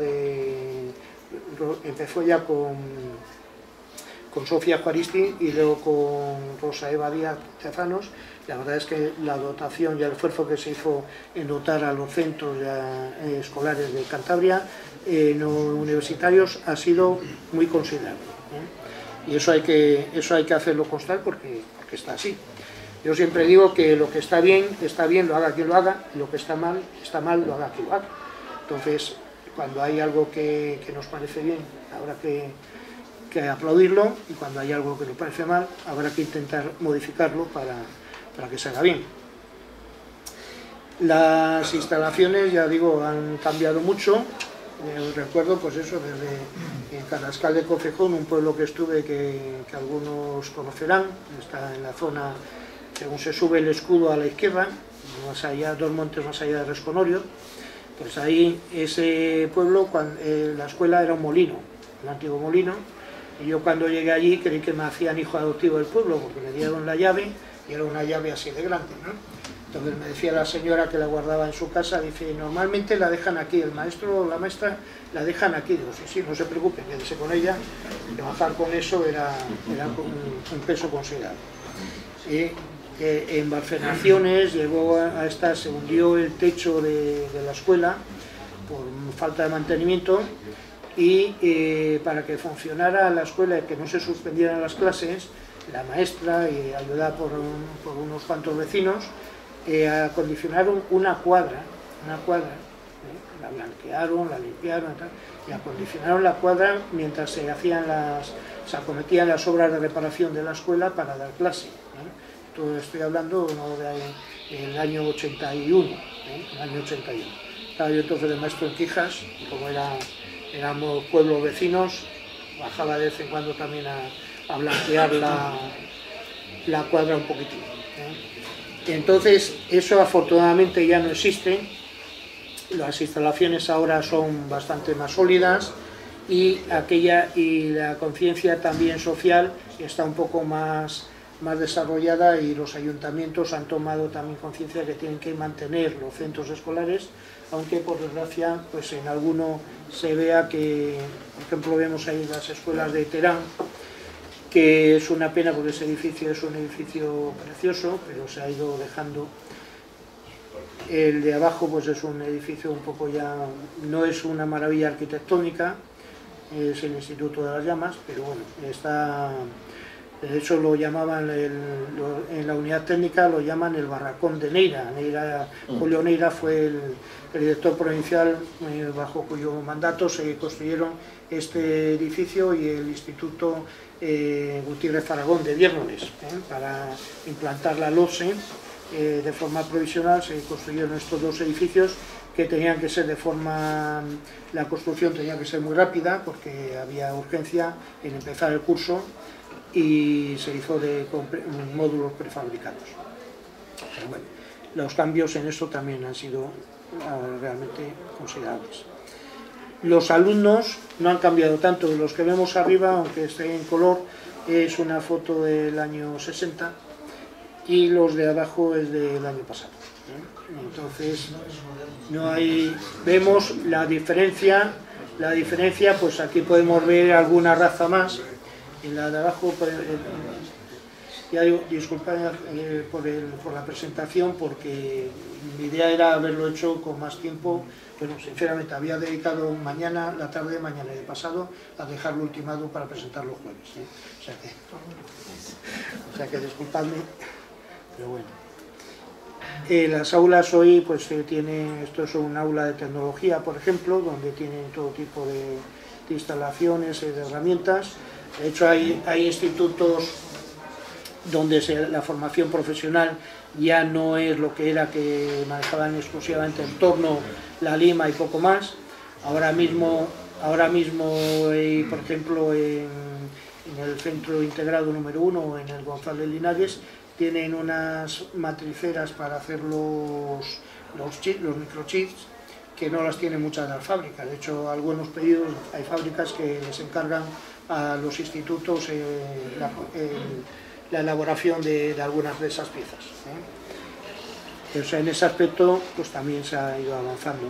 empezó ya con Sofía Juaristi y luego con Rosa Eva Díaz Tezanos, la verdad es que la dotación y el esfuerzo que se hizo en dotar a los centros escolares de Cantabria, no universitarios, ha sido muy considerable, y eso hay que hacerlo constar porque está así. Yo siempre digo que lo que está bien, lo haga quien lo haga, y lo que está mal, lo haga quien lo haga. Entonces, cuando hay algo que nos parece bien, habrá que aplaudirlo, y cuando hay algo que nos parece mal, habrá que intentar modificarlo para que salga bien. Las instalaciones, ya digo, han cambiado mucho. Recuerdo, pues eso, desde en Carrascal de Cofejón, un pueblo que estuve que algunos conocerán, está en la zona, según se sube el escudo a la izquierda, más allá, 2 montes más allá de Resconorio. Pues ahí, ese pueblo, la escuela era un molino, un antiguo molino, y yo cuando llegué allí creí que me hacían hijo adoptivo del pueblo, porque me dieron la llave, y era una llave así de grande, ¿no? Entonces me decía la señora que la guardaba en su casa, dice, normalmente la dejan aquí, el maestro o la maestra la dejan aquí. Digo, sí, no se preocupen, quédese con ella, que bajar con eso era un peso considerable. En Barcenaciones llegó se hundió el techo de la escuela por falta de mantenimiento, y para que funcionara la escuela y que no se suspendieran las clases, la maestra, y ayudada por unos cuantos vecinos, acondicionaron una cuadra, la blanquearon, la limpiaron y acondicionaron la cuadra mientras se acometían las obras de reparación de la escuela para dar clase. Todo estoy hablando del año 81, el año 81. Estaba yo entonces de maestro en Quijas, y como éramos pueblos vecinos, bajaba de vez en cuando también a blanquear la cuadra un poquitín. Entonces, eso afortunadamente ya no existe. Las instalaciones ahora son bastante más sólidas, y la conciencia también social está un poco más desarrollada, y los ayuntamientos han tomado también conciencia que tienen que mantener los centros escolares, aunque por desgracia pues en alguno se vea que, por ejemplo, vemos ahí las escuelas de Terán, que es una pena porque ese edificio es un edificio precioso, pero se ha ido dejando. El de abajo pues es un edificio un poco ya, no es una maravilla arquitectónica, es el Instituto de las Llamas, pero bueno, está, de hecho lo llamaban, en la unidad técnica lo llaman el barracón de Neira. Julio Neira fue el director provincial bajo cuyo mandato se construyeron este edificio y el Instituto Gutiérrez Aragón de Viernoles, para implantar la LOSE. De forma provisional se construyeron estos 2 edificios que tenían que ser la construcción tenía que ser muy rápida porque había urgencia en empezar el curso, y se hizo de módulos prefabricados. Pero bueno, los cambios en eso también han sido realmente considerables. Los alumnos no han cambiado tanto. Los que vemos arriba, aunque esté en color, es una foto del año 60, y los de abajo es del año pasado. Entonces, vemos la diferencia, pues aquí podemos ver alguna raza más. En la de abajo, ya digo, disculpad por la presentación, porque mi idea era haberlo hecho con más tiempo. Bueno, sinceramente, había dedicado la tarde de mañana y de pasado a dejarlo ultimado para presentar los jueves. O sea que disculpadme, pero bueno. Las aulas hoy, pues esto es un aula de tecnología, por ejemplo, donde tienen todo tipo de instalaciones, de herramientas. De hecho, hay institutos donde la formación profesional ya no es lo que era, que manejaban exclusivamente en torno la lima y poco más. Ahora mismo por ejemplo, en el centro integrado número 1, en el González Linares, tienen unas matriceras para hacer los microchips, que no las tienen muchas de las fábricas. De hecho, algunos pedidos hay fábricas que les encargan a los institutos la elaboración de algunas de esas piezas, ¿eh? O sea, en ese aspecto pues también se ha ido avanzando.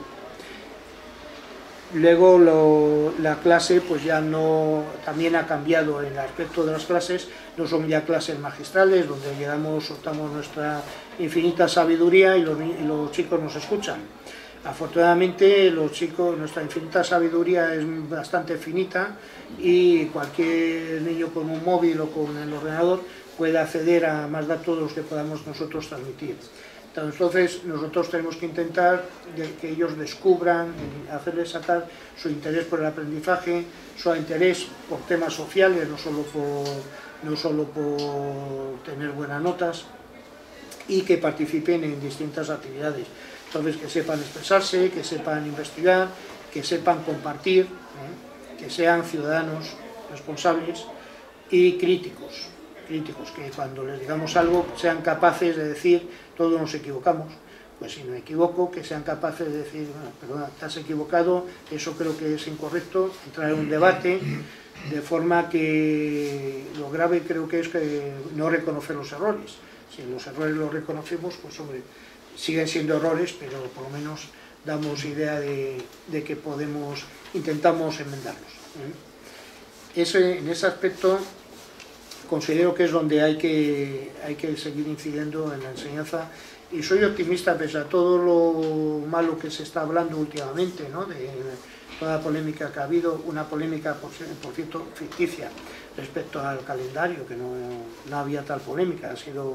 Luego la clase pues ya no, también ha cambiado en el aspecto de las clases, no son ya clases magistrales donde soltamos nuestra infinita sabiduría y los chicos nos escuchan. Afortunadamente los chicos, nuestra infinita sabiduría es bastante finita y cualquier niño con un móvil o con el ordenador puede acceder a más datos de los que podamos nosotros transmitir. Entonces nosotros tenemos que intentar que ellos descubran, hacerles sacar su interés por el aprendizaje, su interés por temas sociales, no solo por tener buenas notas, y que participen en distintas actividades. Entonces, que sepan expresarse, que sepan investigar, que sepan compartir, que sean ciudadanos responsables y críticos, que cuando les digamos algo sean capaces de decir: todos nos equivocamos, pues si me equivoco, que sean capaces de decir: bueno, perdona, te has equivocado, eso creo que es incorrecto, entrar en un debate, de forma que lo grave creo que es que no reconocer los errores. Si los errores los reconocemos, pues hombre, siguen siendo errores, pero por lo menos damos idea de que intentamos enmendarlos, ¿eh? En ese aspecto considero que es donde hay que seguir incidiendo en la enseñanza, y soy optimista pese a todo lo malo que se está hablando últimamente, ¿no? De toda la polémica que ha habido, una polémica por cierto ficticia respecto al calendario, que no había tal polémica, ha sido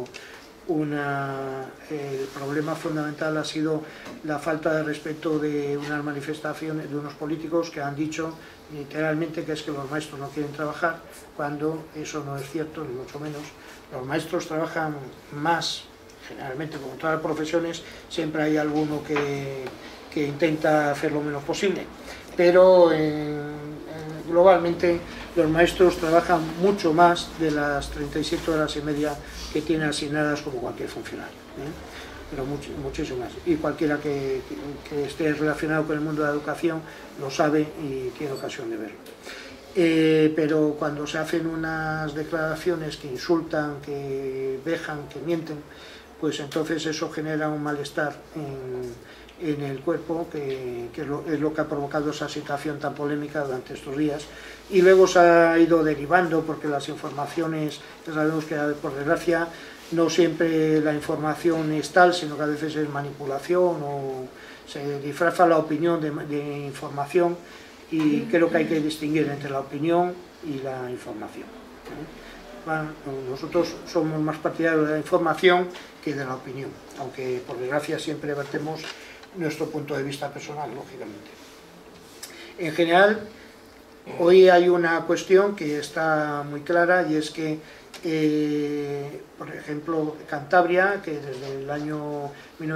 el problema fundamental ha sido la falta de respeto de unas manifestaciones de unos políticos que han dicho literalmente que es que los maestros no quieren trabajar, cuando eso no es cierto, ni mucho menos. Los maestros trabajan más, generalmente, como en todas las profesiones, siempre hay alguno que intenta hacer lo menos posible, pero globalmente los maestros trabajan mucho más de las 37 horas y media que tienen asignadas como cualquier funcionario, ¿eh? Pero muchísimo más. Y cualquiera que esté relacionado con el mundo de la educación lo sabe y tiene ocasión de verlo. Pero cuando se hacen unas declaraciones que insultan, que vejan, que mienten, pues entonces eso genera un malestar en el cuerpo, que es lo que ha provocado esa situación tan polémica durante estos días, y luego se ha ido derivando, porque las informaciones, ya sabemos que por desgracia no siempre la información es tal, sino que a veces es manipulación o se disfraza la opinión de información, y creo que hay que distinguir entre la opinión y la información, ¿eh? Bueno, nosotros somos más partidarios de la información que de la opinión, aunque por desgracia siempre vertemos nuestro punto de vista personal, lógicamente. En general, hoy hay una cuestión que está muy clara, y es que, por ejemplo, Cantabria, que desde el año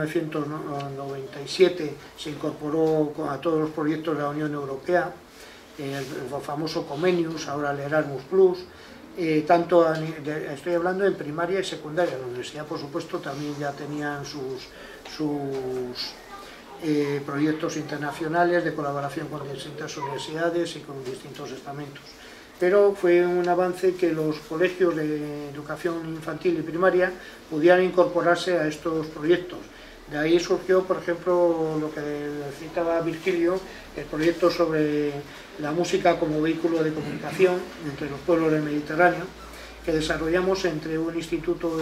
1997 se incorporó a todos los proyectos de la Unión Europea, el famoso Comenius, ahora el Erasmus Plus, estoy hablando en primaria y secundaria. La universidad, por supuesto, también ya tenían sus proyectos internacionales de colaboración con distintas universidades y con distintos estamentos. Pero fue un avance que los colegios de educación infantil y primaria pudieran incorporarse a estos proyectos. De ahí surgió, por ejemplo, lo que citaba Virgilio, el proyecto sobre la música como vehículo de comunicación entre los pueblos del Mediterráneo, que desarrollamos entre un instituto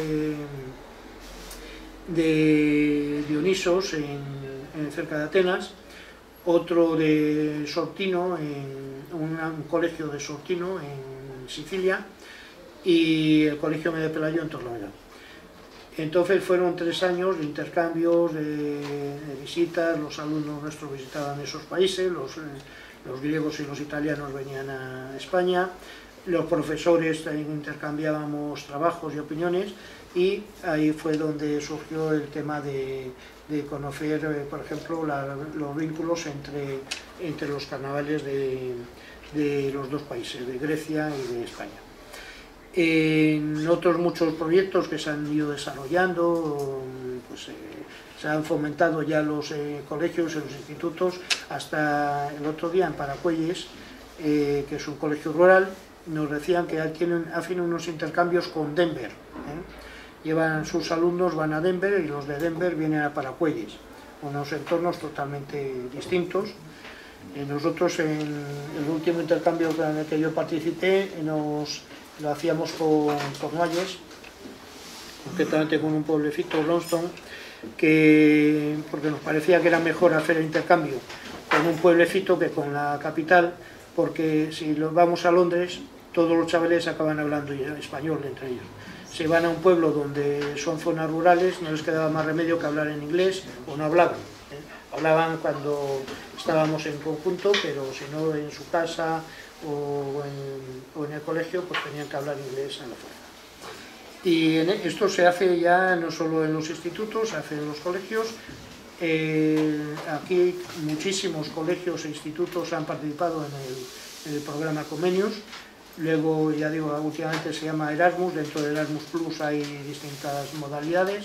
de Dionisos cerca de Atenas, otro de Sortino, un colegio de Sortino en Sicilia, y el colegio Medio Pelayo en Torlavega. Entonces fueron 3 años de intercambios, de visitas, los alumnos nuestros visitaban esos países, los griegos y los italianos venían a España, los profesores intercambiábamos trabajos y opiniones, y ahí fue donde surgió el tema de conocer, por ejemplo, los vínculos entre los carnavales de los dos países, de Grecia y de España. En otros muchos proyectos que se han ido desarrollando, pues, se han fomentado ya los colegios y los institutos. Hasta el otro día en Paracuelles, que es un colegio rural, nos decían que hacen unos intercambios con Denver. Llevan sus alumnos, van a Denver, y los de Denver vienen a Paracuelles, unos entornos totalmente distintos. Nosotros, en el último intercambio en el que yo participé, lo hacíamos con Cornualles, concretamente con un pueblecito, Lonston, porque nos parecía que era mejor hacer el intercambio con un pueblecito que con la capital, porque si vamos a Londres, todos los chavales acaban hablando español entre ellos. Si van a un pueblo donde son zonas rurales, no les quedaba más remedio que hablar en inglés, o no hablaban. Hablaban cuando estábamos en conjunto, pero si no en su casa o en el colegio, pues tenían que hablar inglés a la fuerza. Y esto se hace ya no solo en los institutos, se hace en los colegios. Aquí muchísimos colegios e institutos han participado en el programa Comenius. Luego, ya digo, últimamente se llama Erasmus. Dentro de Erasmus Plus hay distintas modalidades,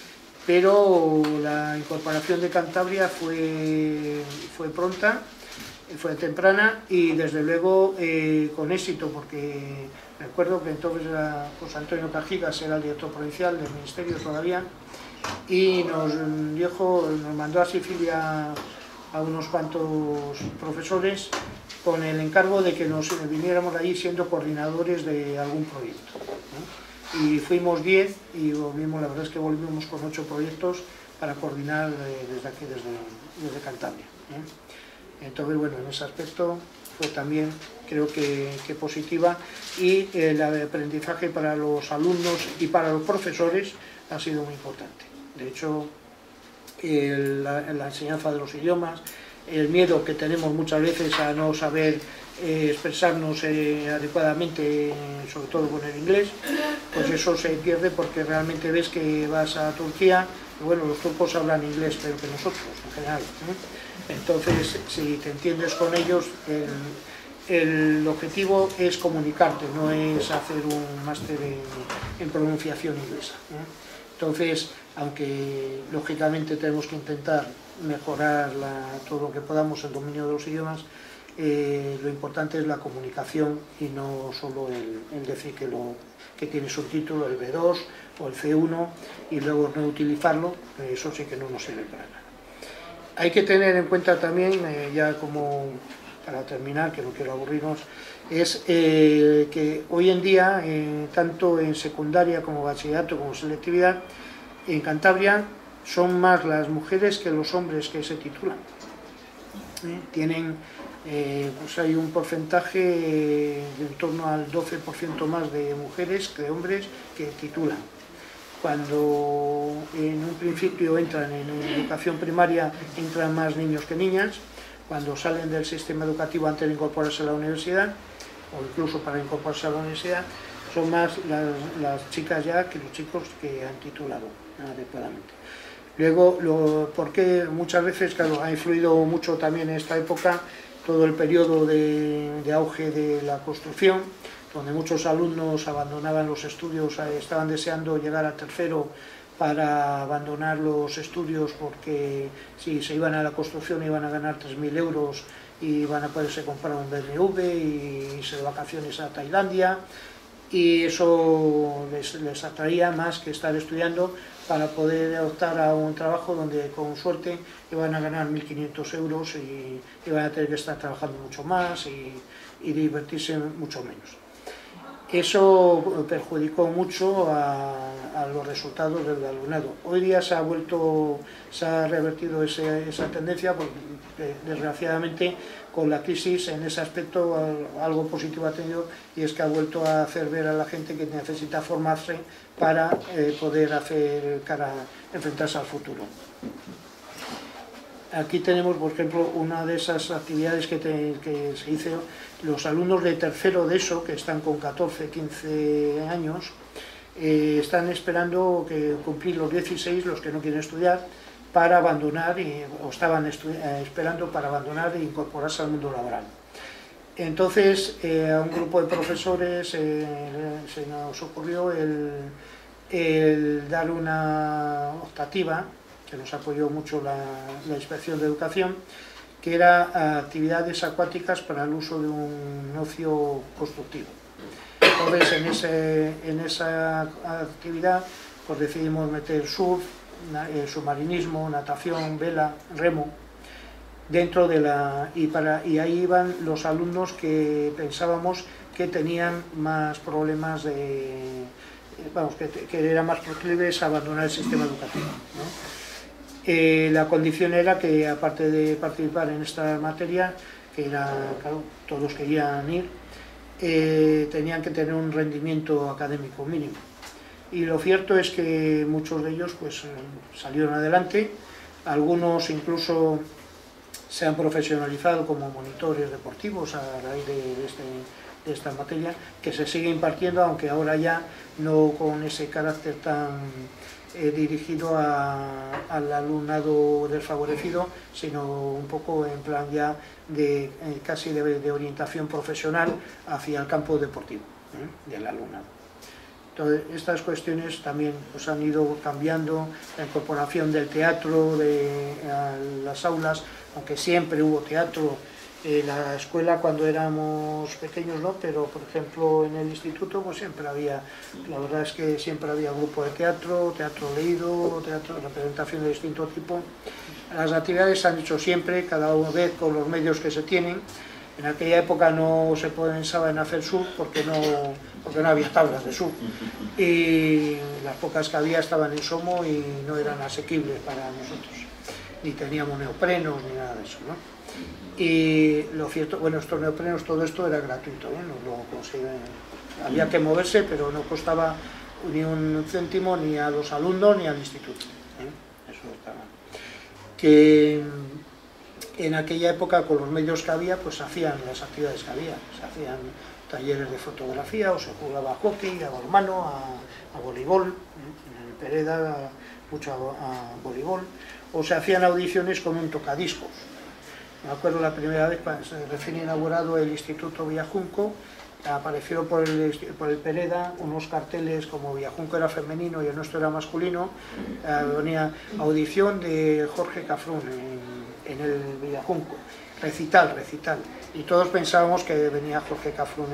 pero la incorporación de Cantabria fue pronta, fue temprana, y desde luego con éxito, porque recuerdo que entonces José Antonio Cajigas era el director provincial del Ministerio todavía, y nos mandó a Sicilia a unos cuantos profesores con el encargo de que nos viniéramos allí siendo coordinadores de algún proyecto, ¿no? Y fuimos 10 y la verdad es que volvimos con 8 proyectos para coordinar desde aquí, desde Cantabria, ¿eh? Entonces, bueno, en ese aspecto fue también, creo que positiva, y el aprendizaje para los alumnos y para los profesores ha sido muy importante. De hecho, la enseñanza de los idiomas, el miedo que tenemos muchas veces a no saber expresarnos adecuadamente, sobre todo con el inglés, pues eso se pierde, porque realmente ves que vas a Turquía, y bueno, los turcos hablan inglés, pero que nosotros, en general, ¿eh? Entonces, si te entiendes con ellos, el objetivo es comunicarte, no es hacer un máster en pronunciación inglesa, ¿eh? Entonces, aunque lógicamente tenemos que intentar mejorar todo lo que podamos el dominio de los idiomas, lo importante es la comunicación, y no solo el decir que tiene subtítulo, el B2 o el C1, y luego no utilizarlo. Eso sí que no nos sirve para nada. Hay que tener en cuenta también, ya como para terminar, que no quiero aburrirnos, es que hoy en día, tanto en secundaria como bachillerato como selectividad, en Cantabria son más las mujeres que los hombres que se titulan. Pues hay un porcentaje de en torno al 12% más de mujeres que de hombres que titulan. Cuando en un principio entran en educación primaria, entran más niños que niñas. Cuando salen del sistema educativo antes de incorporarse a la universidad, o incluso para incorporarse a la universidad, son más las chicas ya que los chicos que han titulado adecuadamente. Luego, porque muchas veces, claro, ha influido mucho también en esta época todo el periodo de auge de la construcción, donde muchos alumnos abandonaban los estudios, estaban deseando llegar a tercero para abandonar los estudios, porque si se iban a la construcción iban a ganar 3.000 euros y iban a poderse comprar un BMW y irse de vacaciones a Tailandia, y eso les atraía más que estar estudiando, para poder optar a un trabajo donde con suerte iban a ganar 1.500 euros y iban a tener que estar trabajando mucho más y divertirse mucho menos. Eso perjudicó mucho a los resultados del alumnado. Hoy día se ha revertido esa tendencia, porque desgraciadamente con la crisis en ese aspecto algo positivo ha tenido, y es que ha vuelto a hacer ver a la gente que necesita formarse para poder enfrentarse al futuro. Aquí tenemos, por ejemplo, una de esas actividades que se hizo. Los alumnos de tercero de ESO, que están con 14, 15 años, están esperando cumplir los 16, los que no quieren estudiar, para abandonar, o estaban esperando para abandonar e incorporarse al mundo laboral. Entonces, a un grupo de profesores se nos ocurrió el dar una optativa, que nos apoyó mucho la Inspección de Educación, que era actividades acuáticas para el uso de un ocio constructivo. Entonces, en esa actividad pues decidimos meter surf, submarinismo, natación, vela, remo, dentro de y ahí iban los alumnos que pensábamos que tenían más problemas que eran más proclives a abandonar el sistema educativo, ¿no? La condición era que, aparte de participar en esta materia, que era, claro, todos querían ir, tenían que tener un rendimiento académico mínimo. Y lo cierto es que muchos de ellos pues salieron adelante, algunos incluso se han profesionalizado como monitores deportivos a raíz de esta materia, que se sigue impartiendo, aunque ahora ya no con ese carácter tan dirigido al alumnado desfavorecido, sino un poco en plan ya casi de orientación profesional hacia el campo deportivo del alumnado. Entonces, estas cuestiones también pues, han ido cambiando, la incorporación del teatro a las aulas, aunque siempre hubo teatro en la escuela cuando éramos pequeños, ¿no? Pero por ejemplo en el instituto pues siempre había, la verdad es que siempre había grupo de teatro, teatro leído, teatro, representación de distinto tipo. Las actividades se han hecho siempre, cada vez con los medios que se tienen. En aquella época no se pensaba en hacer surf porque no había tablas de surf, y las pocas que había estaban en Somo y no eran asequibles para nosotros, ni teníamos neoprenos ni nada de eso, ¿no? Y lo cierto, bueno, estos neoprenos, todo esto era gratuito, ¿no? Nos lo consiguen. Había que moverse, pero no costaba ni un céntimo ni a los alumnos ni al instituto, ¿eh? Eso estaba. Que en aquella época, con los medios que había, pues se hacían las actividades que había, se hacían talleres de fotografía, o se jugaba a hockey, a balonmano, a voleibol, en el Pereda mucho a voleibol, o se hacían audiciones con un tocadiscos. Me acuerdo la primera vez cuando se recién inaugurado el Instituto Villajunco, aparecieron por el Pereda unos carteles, como Villajunco era femenino y el nuestro era masculino, venía audición de Jorge Cafrún en el Villajunco, recital, y todos pensábamos que venía Jorge Cafrún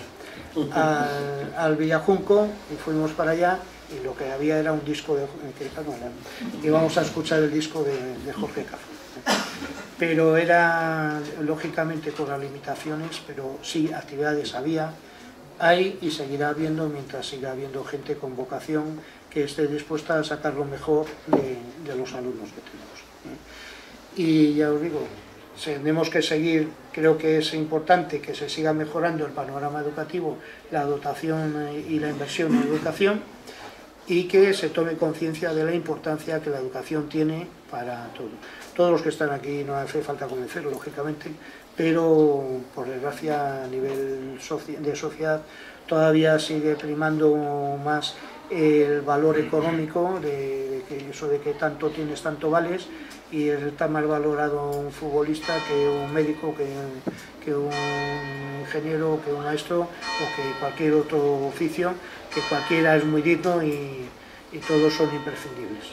al Villajunco, y fuimos para allá, y lo que había era un disco íbamos a escuchar el disco de Jorge Cafrún. Pero era, lógicamente, con las limitaciones, pero sí, actividades hay y seguirá habiendo mientras siga habiendo gente con vocación que esté dispuesta a sacar lo mejor de los alumnos que tenemos. Y ya os digo, tenemos que seguir, creo que es importante que se siga mejorando el panorama educativo, la dotación y la inversión en educación, y que se tome conciencia de la importancia que la educación tiene para todo. Todos los que están aquí no hace falta convencerlo, lógicamente, pero por desgracia a nivel de sociedad todavía sigue primando más el valor económico, de que eso de que tanto tienes, tanto vales, y está más valorado un futbolista que un médico, que un ingeniero, que un maestro, o que cualquier otro oficio, que cualquiera es muy digno y todos son imprescindibles.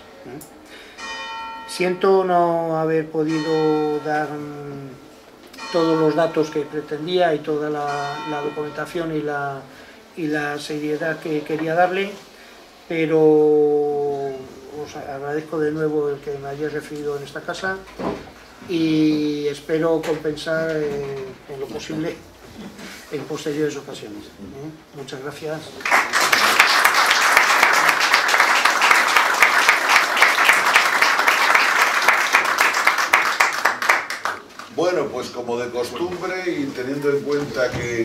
Siento no haber podido dar todos los datos que pretendía y toda la documentación y la seriedad que quería darle, pero os agradezco de nuevo el que me hayáis recibido en esta casa y espero compensar en lo posible en posteriores ocasiones. Muchas gracias. Bueno, pues como de costumbre y teniendo en cuenta que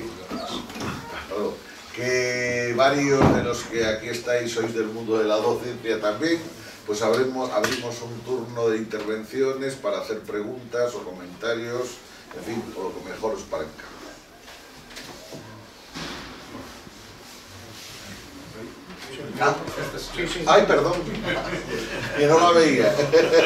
varios de los que aquí estáis sois del mundo de la docencia también, pues abrimos un turno de intervenciones para hacer preguntas o comentarios, en fin, o lo que mejor os parezca. Ay, perdón, que no la veía.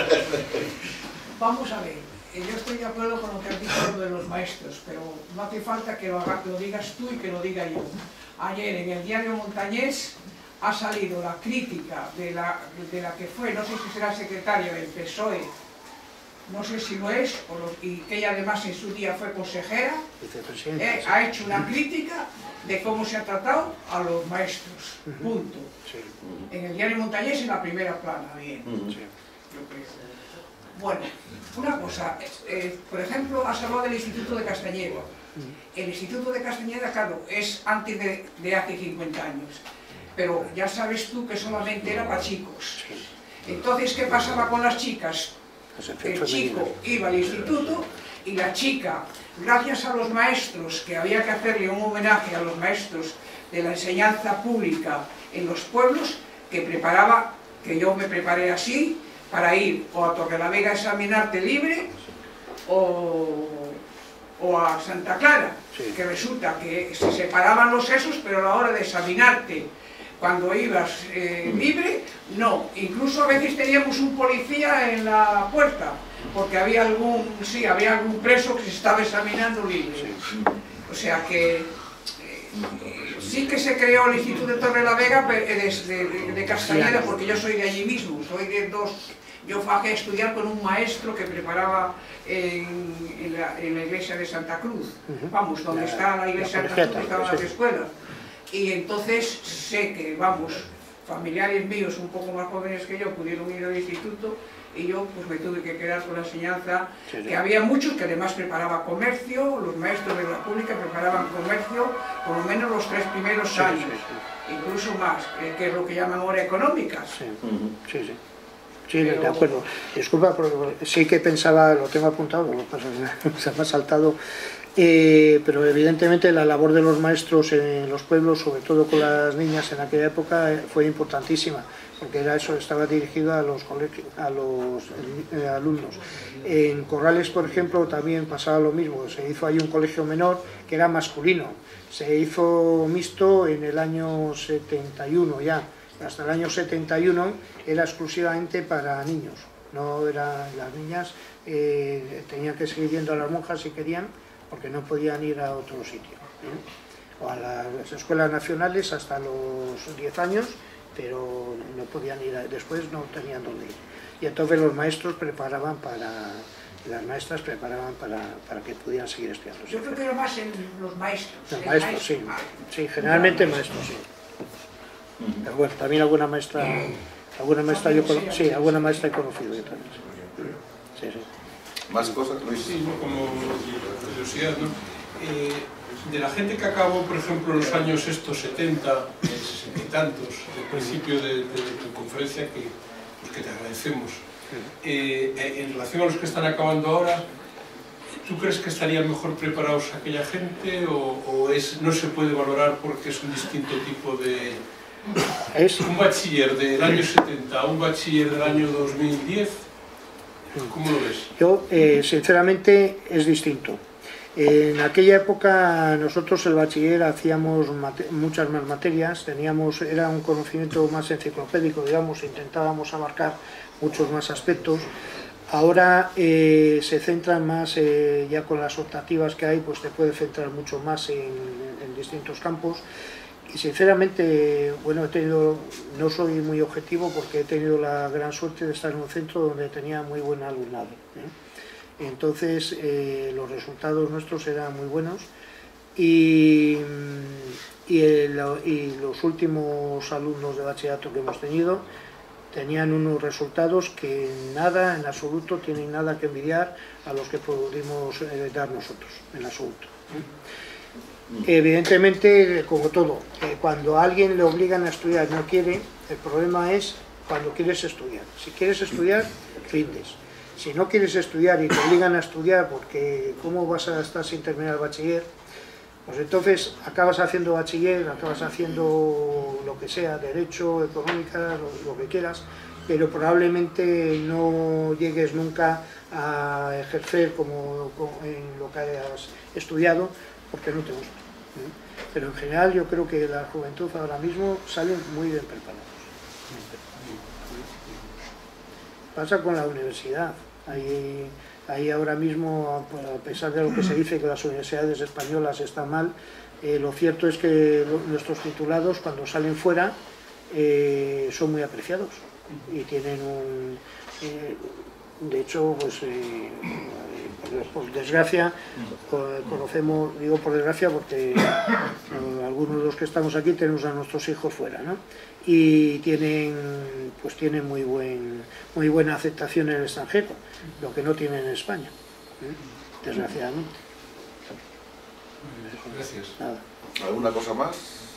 Vamos a ver, yo estoy de acuerdo con lo que has dicho de los maestros, pero no hace falta que lo digas tú y que lo diga yo. Ayer en el diario Montañés ha salido la crítica de la que fue, no sé si será secretaria del PSOE, no sé si lo es, y que ella además en su día fue consejera, ha hecho una crítica de cómo se ha tratado a los maestros, punto. En el diario Montañés en la primera plana, bien, yo creo. Bueno, una cosa, por ejemplo, has hablado del Instituto de Castañeda. El Instituto de Castañeda, claro, es antes de hace 50 años, pero ya sabes tú que solamente era para chicos. Entonces, ¿qué pasaba con las chicas? El chico iba al instituto y la chica, gracias a los maestros, que había que hacerle un homenaje a los maestros de la enseñanza pública en los pueblos, que yo me preparé así, para ir o a Torrelavega a examinarte libre o a Santa Clara, que resulta que se separaban los sesos, pero a la hora de examinarte cuando ibas libre, no. Incluso a veces teníamos un policía en la puerta, porque había algún preso que se estaba examinando libre. O sea que sí que se creó el Instituto de Torrelavega de Castañeda, porque yo soy de allí mismo, yo fui a estudiar con un maestro que preparaba en la iglesia de Santa Cruz, vamos, donde está la iglesia de Santa Cruz, estaban las escuelas. Y entonces sé que, vamos, familiares míos un poco más jóvenes que yo pudieron ir al instituto y yo pues me tuve que quedar con la enseñanza, que había muchos que además preparaban comercio, los maestros de la pública preparaban comercio por lo menos los 3 primeros años, incluso más, que es lo que llaman hora económica. Sí, de acuerdo. Disculpa, porque sí que pensaba, lo tengo apuntado, lo que pasa es que se me ha saltado, pero evidentemente la labor de los maestros en los pueblos, sobre todo con las niñas en aquella época, fue importantísima, porque era eso, estaba dirigido a los alumnos. En Corrales, por ejemplo, también pasaba lo mismo, se hizo ahí un colegio menor que era masculino, se hizo mixto en el año 71 ya. Hasta el año 71 era exclusivamente para niños, no era, las niñas tenían que seguir yendo a las monjas si querían, porque no podían ir a otro sitio, o a las escuelas nacionales hasta los 10 años, pero no podían ir, después no tenían dónde ir. Y entonces los maestros preparaban las maestras preparaban para que pudieran seguir estudiando. Yo creo que era más en los maestros. Los maestros, sí, generalmente maestros, sí. Pero bueno, también alguna maestra yo conozco, sí, alguna maestra he conocido yo también. Sí. ¿Más cosas, Luis? Sí, como curiosidad, ¿no? De la gente que acabó, por ejemplo, en los años 70, 60 y tantos, del principio de tu conferencia, que te agradecemos, en relación a los que están acabando ahora, ¿tú crees que estarían mejor preparados aquella gente o no se puede valorar porque es un distinto tipo de... Un bachiller del año 70, un bachiller del año 2010, ¿cómo lo ves? Yo, sinceramente, es distinto. En aquella época nosotros el bachiller hacíamos muchas más materias, era un conocimiento más enciclopédico, digamos, intentábamos abarcar muchos más aspectos. Ahora se centran más, ya con las optativas que hay, pues te puede centrar mucho más en distintos campos. Y sinceramente, bueno, no soy muy objetivo porque he tenido la gran suerte de estar en un centro donde tenía muy buen alumnado. Entonces, los resultados nuestros eran muy buenos y los últimos alumnos de bachillerato que hemos tenido tenían unos resultados que en absoluto tienen nada que envidiar a los que pudimos dar nosotros, en absoluto. Evidentemente, como todo, cuando a alguien le obligan a estudiar y no quiere, el problema es cuando quieres estudiar. Si quieres estudiar, rindes. Si no quieres estudiar y te obligan a estudiar, porque ¿cómo vas a estar sin terminar el bachiller? Pues entonces acabas haciendo bachiller, acabas haciendo lo que sea, derecho, económica, lo que quieras, pero probablemente no llegues nunca a ejercer en lo que has estudiado, porque no te gusta. Pero en general yo creo que la juventud ahora mismo sale muy bien preparados. Pasa con la universidad. Ahí ahora mismo, a pesar de lo que se dice que las universidades españolas están mal, lo cierto es que nuestros titulados, cuando salen fuera, son muy apreciados y tienen de hecho, pues por desgracia, conocemos, digo por desgracia porque algunos de los que estamos aquí tenemos a nuestros hijos fuera, ¿no? Y tienen muy buena aceptación en el extranjero, lo que no tienen en España, desgraciadamente. Gracias. Nada. ¿Alguna cosa más?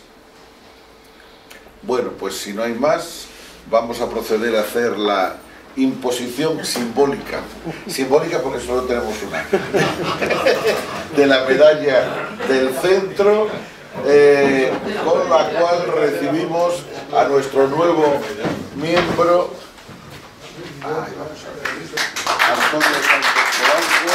Bueno, pues si no hay más, vamos a proceder a hacer la imposición simbólica porque solo tenemos una, de la medalla del centro, con la cual recibimos a nuestro nuevo miembro, Antonio Sánchez Polanco,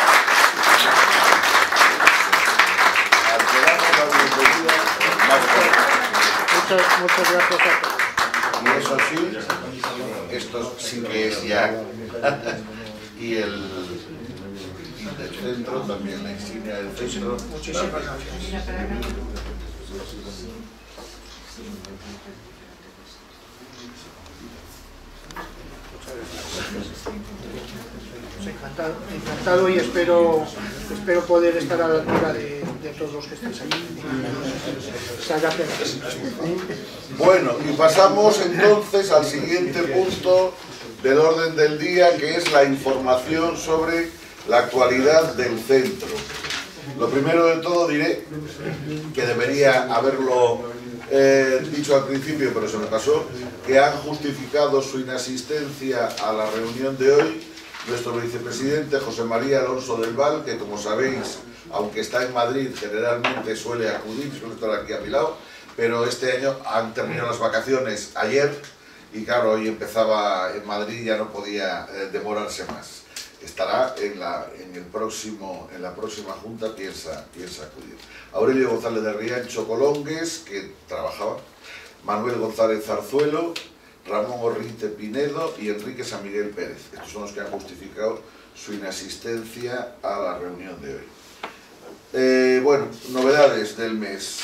al que damos la bienvenida más fuerte. Muchas gracias a todos. Y eso sí, esto sí que es ya. Y el del centro también, la insignia del centro. Muchísimas gracias. Encantado y espero poder estar a la altura de todos los que estéis aquí. Muchas gracias. Bueno, y pasamos entonces al siguiente punto del orden del día, que es la información sobre la actualidad del centro. Lo primero de todo diré que debería haberlo dicho al principio, pero se me pasó, que han justificado su inasistencia a la reunión de hoy nuestro vicepresidente José María Alonso del Val, que como sabéis, aunque está en Madrid, generalmente suele acudir, suele estar aquí a mi lado, pero este año han terminado las vacaciones ayer y claro, hoy empezaba en Madrid y ya no podía demorarse más. Estará en la próxima junta, piensa acudir. Aurelio González de Riancho Colongues, que trabajaba, Manuel González Zarzuelo, Ramón Orrite Pinedo y Enrique San Miguel Pérez. Estos son los que han justificado su inasistencia a la reunión de hoy. Bueno, novedades del mes.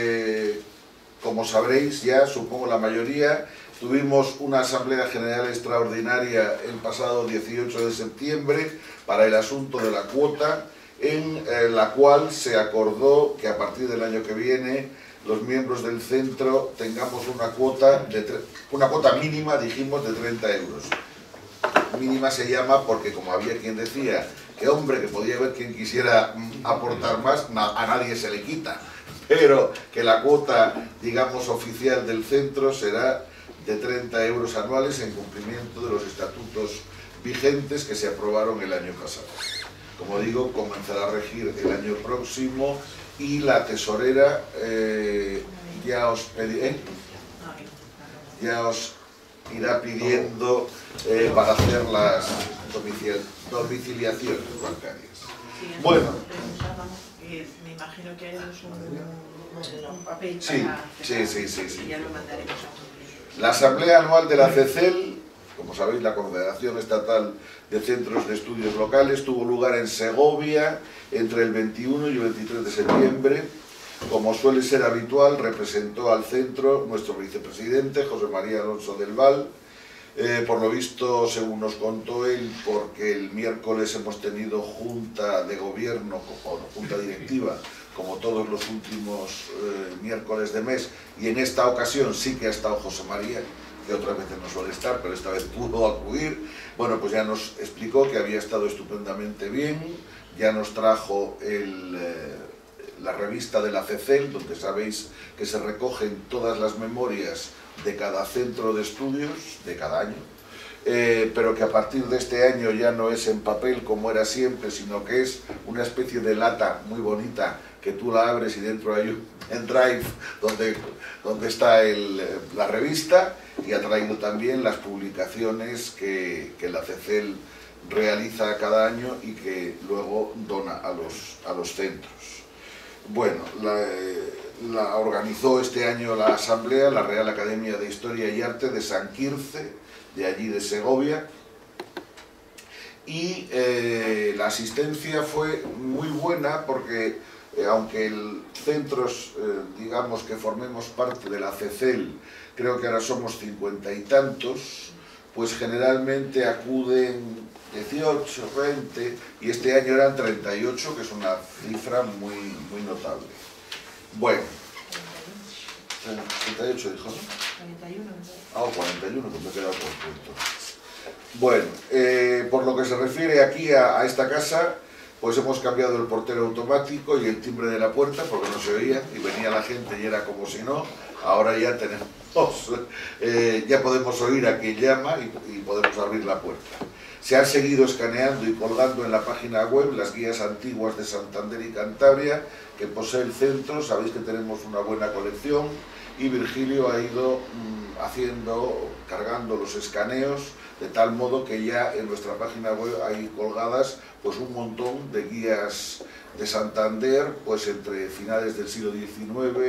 Como sabréis ya, supongo la mayoría, tuvimos una Asamblea General Extraordinaria el pasado 18 de septiembre para el asunto de la cuota, en la cual se acordó que a partir del año que viene los miembros del centro tengamos una cuota mínima, dijimos, de 30 euros. Mínima se llama porque, como había quien decía que hombre, que podía haber quien quisiera aportar más, a nadie se le quita, pero que la cuota, digamos, oficial del centro será de 30 euros anuales en cumplimiento de los estatutos vigentes que se aprobaron el año pasado. Como digo, comenzará a regir el año próximo y la tesorera ya os irá pidiendo para hacer las domiciliaciones bancarias. Bueno. Me imagino que haremos un papel Sí, para... sí. Y ya lo mandaremos a... La Asamblea Anual de la CECEL, como sabéis, la Confederación Estatal de Centros de Estudios Locales, tuvo lugar en Segovia entre el 21 y el 23 de septiembre. Como suele ser habitual, representó al centro nuestro vicepresidente, José María Alonso del Val. Por lo visto, según nos contó él, porque el miércoles hemos tenido junta de gobierno, o junta directiva, como todos los últimos miércoles de mes, y en esta ocasión sí que ha estado José María, que otras veces no suele estar, pero esta vez pudo acudir. Bueno, pues ya nos explicó que había estado estupendamente bien, ya nos trajo la revista de la CECEL, donde sabéis que se recogen todas las memorias de cada centro de estudios, de cada año, pero que a partir de este año ya no es en papel como era siempre, sino que es una especie de lata muy bonita que tú la abres y dentro hay un pendrive donde está la revista, y ha traído también las publicaciones que la CECEL realiza cada año y que luego dona a los centros. Bueno, la organizó este año la Asamblea, la Real Academia de Historia y Arte de San Quirce, de allí de Segovia, y la asistencia fue muy buena porque aunque centros, digamos, que formemos parte de la CECEL, creo que ahora somos 50 y tantos, pues generalmente acuden 18, 20, y este año eran 38, que es una cifra muy, muy notable. Bueno, 38 dijo, ¿no? 41. Ah, 41, que me he quedado por punto. Bueno, por lo que se refiere aquí a esta casa, pues hemos cambiado el portero automático y el timbre de la puerta, porque no se oía, y venía la gente y era como si no. Ahora ya tenemos, ya podemos oír a quien llama y podemos abrir la puerta. Se han seguido escaneando y colgando en la página web las guías antiguas de Santander y Cantabria que posee el centro. Sabéis que tenemos una buena colección y Virgilio ha ido cargando los escaneos, de tal modo que ya en nuestra página web hay colgadas pues un montón de guías de Santander, pues entre finales del siglo XIX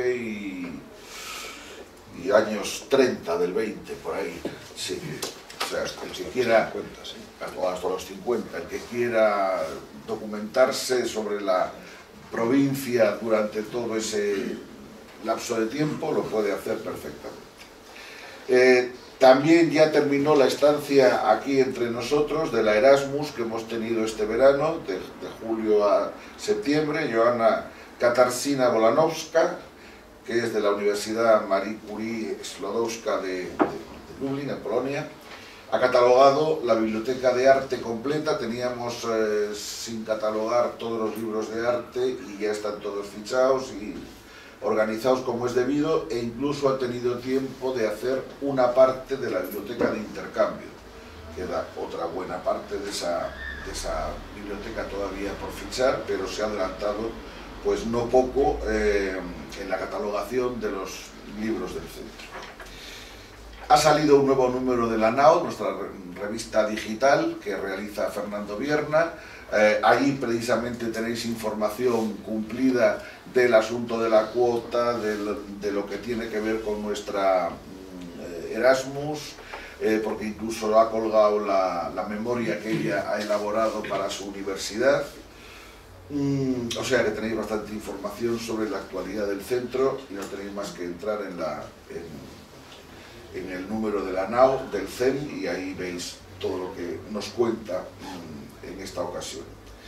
y años 30 del 20, por ahí. Sí. O sea, el que quiera, hasta los 50, el que quiera documentarse sobre la provincia durante todo ese lapso de tiempo, lo puede hacer perfectamente. También ya terminó la estancia aquí entre nosotros de la Erasmus que hemos tenido este verano, de julio a septiembre. Joanna Katarzyna-Wolanowska, que es de la Universidad Marie Curie Sklodowska de Lublin, en Polonia, ha catalogado la biblioteca de arte completa. Teníamos sin catalogar todos los libros de arte y ya están todos fichados y organizados como es debido, e incluso ha tenido tiempo de hacer una parte de la biblioteca de intercambio. Queda otra buena parte de esa biblioteca todavía por fichar, pero se ha adelantado pues no poco en la catalogación de los libros del centro. Ha salido un nuevo número de la NAO, nuestra revista digital que realiza Fernando Vierna. Allí precisamente tenéis información cumplida del asunto de la cuota, de lo que tiene que ver con nuestra Erasmus, porque incluso ha colgado la memoria que ella ha elaborado para su universidad. O sea que tenéis bastante información sobre la actualidad del centro y no tenéis más que entrar en el número de la NAO, del CEM, y ahí veis todo lo que nos cuenta en esta ocasión.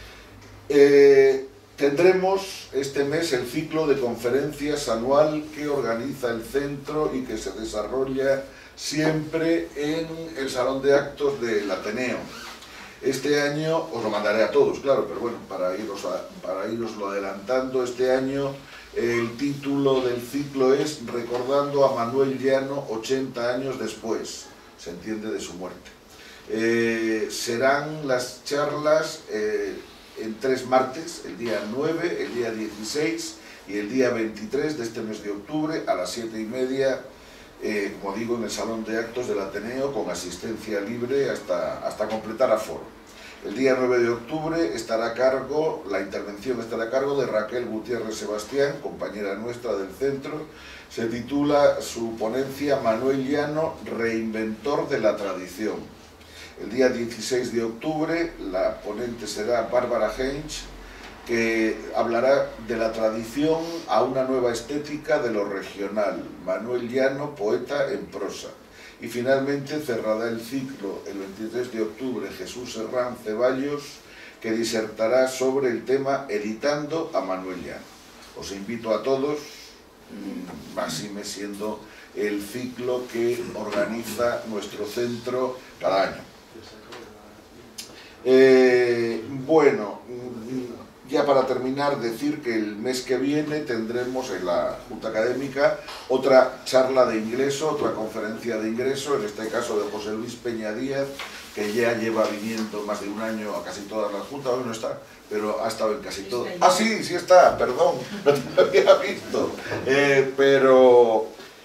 Tendremos este mes el ciclo de conferencias anual que organiza el centro y que se desarrolla siempre en el Salón de Actos del Ateneo. Este año, os lo mandaré a todos, claro, pero bueno, para iroslo adelantando, este año el título del ciclo es Recordando a Manuel Llano 80 años después, se entiende, de su muerte. Serán las charlas en 3 martes, el día 9, el día 16 y el día 23 de este mes de octubre a las 7:30, como digo, en el Salón de Actos del Ateneo, con asistencia libre hasta completar aforo. El día 9 de octubre la intervención estará a cargo de Raquel Gutiérrez Sebastián, compañera nuestra del centro. Se titula su ponencia Manuel Llano, reinventor de la tradición. El día 16 de octubre la ponente será Bárbara Heinz, que hablará de la tradición a una nueva estética de lo regional. Manuel Llano, poeta en prosa. Y finalmente cerrará el ciclo el 23 de octubre Jesús Serrán Ceballos, que disertará sobre el tema Editando a Manuel Llano. Os invito a todos, máxime siendo el ciclo que organiza nuestro centro cada año. Bueno, ya para terminar, decir que el mes que viene tendremos en la Junta Académica otra charla de ingreso, otra conferencia de ingreso, en este caso de José Luis Peña Díaz, que ya lleva viniendo más de un año a casi todas las juntas, hoy no está, pero ha estado en casi todas. Ah, sí, sí está, perdón, no te lo había visto. Pero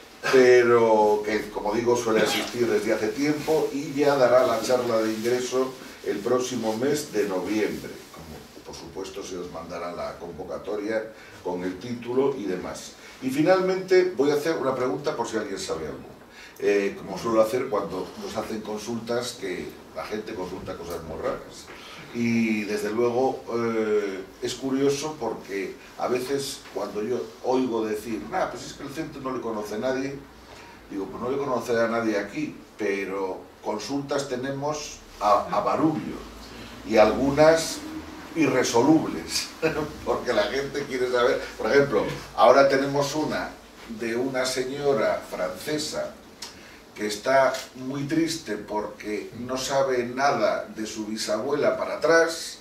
que, como digo, suele asistir desde hace tiempo y ya dará la charla de ingreso el próximo mes de noviembre. Por supuesto, se os mandará la convocatoria con el título y demás. Y finalmente voy a hacer una pregunta por si alguien sabe algo. Como suelo hacer cuando nos hacen consultas, que la gente consulta cosas muy raras. Y desde luego es curioso porque a veces cuando yo oigo decir, pues es que el centro no le conoce a nadie, digo, pues no le conoce a nadie aquí, pero consultas tenemos a barullo y algunas irresolubles, porque la gente quiere saber. Por ejemplo, ahora tenemos una de una señora francesa que está muy triste porque no sabe nada de su bisabuela para atrás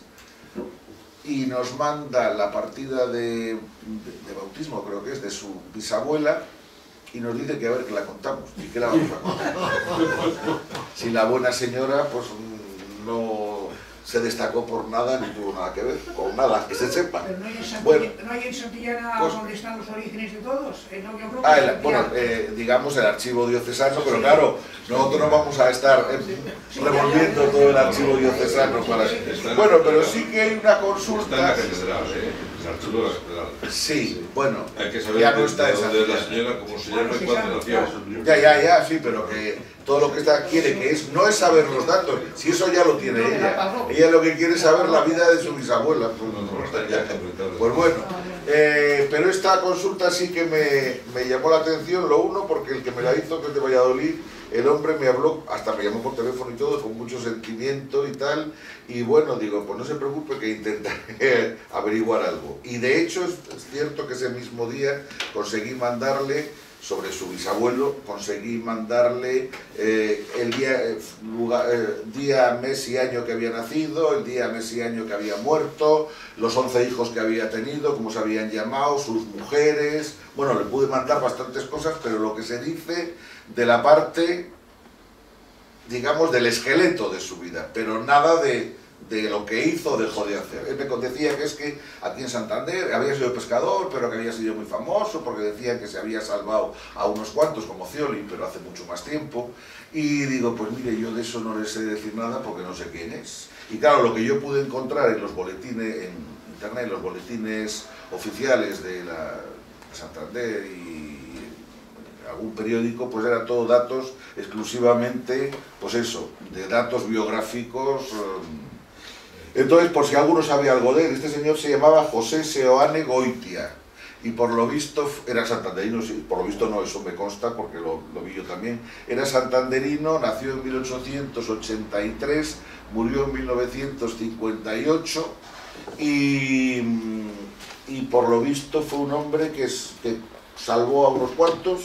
y nos manda la partida de bautismo, creo que es, de su bisabuela, y nos dice que a ver que la contamos. ¿Y qué la vamos a contar? Si la buena señora pues no se destacó por nada, ni tuvo nada que ver, con nada, que se sepa. Pero no hay en Bueno, no hay en Santillana pues, donde están los orígenes de todos. No, yo creo que bueno, digamos el archivo diocesano, pero claro, nosotros no vamos a estar revolviendo todo el archivo diocesano para... Bueno, pero sí que hay una consulta... Está en la catedral, el archivo de la catedral. Sí, bueno, hay que saber ya no está de dónde es la esa... señora, cómo se llama y cuándo nació. Ya, sí, pero que todo lo que está quiere que es, no es saber los datos, si eso ya lo tiene ella. Ella lo que quiere es saber la vida de su bisabuela. Pues bueno, pero esta consulta sí que me llamó la atención, lo uno, porque el que me la hizo, que es de Valladolid, el hombre me habló, hasta me llamó por teléfono y todo, con mucho sentimiento y tal, y bueno, digo, pues no se preocupe que intentaré averiguar algo. Y de hecho es cierto que ese mismo día conseguí mandarle, sobre su bisabuelo, conseguí mandarle el día, mes y año que había nacido, el día, mes y año que había muerto, los 11 hijos que había tenido, cómo se habían llamado, sus mujeres... Bueno, le pude mandar bastantes cosas, pero lo que se dice de la parte, digamos, del esqueleto de su vida, pero nada de lo que hizo o dejó de hacer. Él me decía que es que aquí en Santander había sido pescador, pero que había sido muy famoso, porque decían que se había salvado a unos cuantos, como Scioli, pero hace mucho más tiempo. Y digo, pues mire, yo de eso no le sé decir nada porque no sé quién es. Y claro, lo que yo pude encontrar en los boletines, en internet, los boletines oficiales de la Santander y algún periódico, pues era todo datos exclusivamente, pues eso, de datos biográficos. Entonces, por si alguno sabe algo de él, este señor se llamaba José Seoane Goitia y por lo visto era santanderino, sí, por lo visto no, eso me consta porque lo vi yo también, era santanderino, nació en 1883, murió en 1958 y por lo visto fue un hombre que salvó a unos cuantos,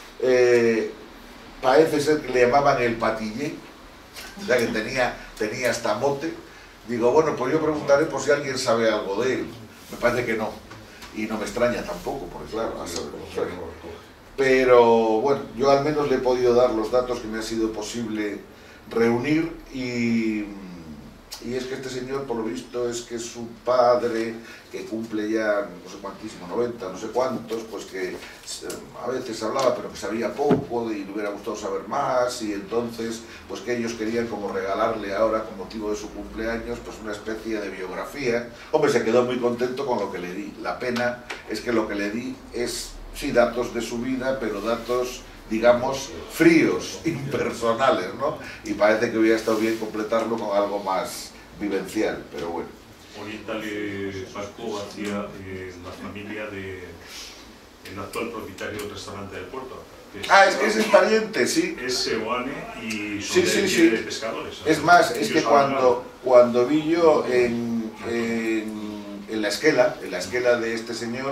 parece ser que le llamaban el patillé, o sea que tenía hasta mote. Digo, bueno, pues yo preguntaré por si alguien sabe algo de él. Me parece que no. Y no me extraña tampoco, porque claro, a saber. Pero bueno, yo al menos le he podido dar los datos que me ha sido posible reunir y es que este señor, por lo visto, es que su padre, que cumple ya no sé cuantísimo, 90, no sé cuántos, pues que a veces hablaba pero que sabía poco y le hubiera gustado saber más, y entonces pues que ellos querían como regalarle ahora con motivo de su cumpleaños pues una especie de biografía. Hombre, se quedó muy contento con lo que le di. La pena es que lo que le di es, sí, datos de su vida, pero datos, digamos, fríos, impersonales, ¿no? Y parece que hubiera estado bien completarlo con algo más vivencial, pero bueno. Orientale Pascu hacia la familia del actual propietario del restaurante del puerto. Es que ese es pariente, sí. Es Seoane y son sí. de pescadores. Es más, es que cuando vi yo en la esquela de este señor,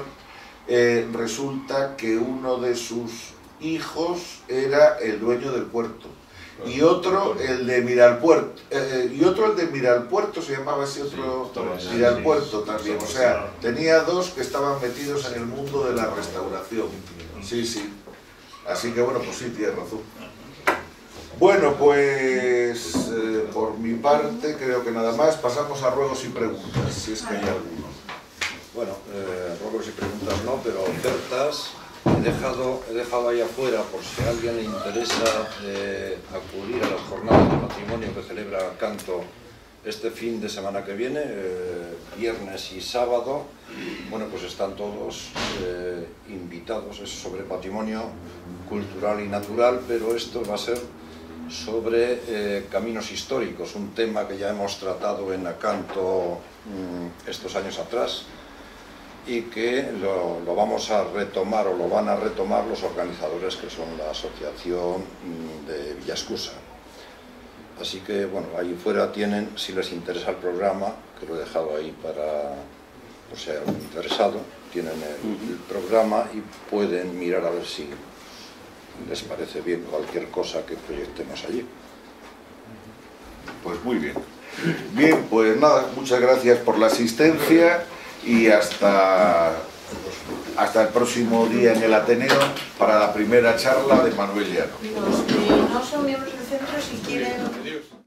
resulta que uno de sus hijos era el dueño del puerto y otro el de Miralpuerto, se llamaba así, otro Miralpuerto también, o sea, tenía dos que estaban metidos en el mundo de la restauración. Sí, sí. Así que bueno, pues sí, tienes razón. Bueno, pues por mi parte creo que nada más. Pasamos a ruegos y preguntas, si es que hay alguno. Bueno, ruegos y preguntas no, pero ofertas he dejado ahí afuera por si a alguien le interesa acudir a las jornadas de patrimonio que celebra Canto este fin de semana que viene, viernes y sábado. Bueno, pues están todos invitados. Es sobre patrimonio cultural y natural, pero esto va a ser sobre caminos históricos, un tema que ya hemos tratado en Acanto estos años atrás y que lo vamos a retomar, o lo van a retomar los organizadores, que son la Asociación de Villascusa. Así que, bueno, ahí fuera tienen, si les interesa el programa, que lo he dejado ahí para, por si hay algún interesado, tienen el programa y pueden mirar a ver si les parece bien cualquier cosa que proyectemos allí. Pues muy bien. Bien, pues nada, muchas gracias por la asistencia y hasta el próximo día en el Ateneo para la primera charla de Manuel Llano. Los que no son miembros del centro, si quieren...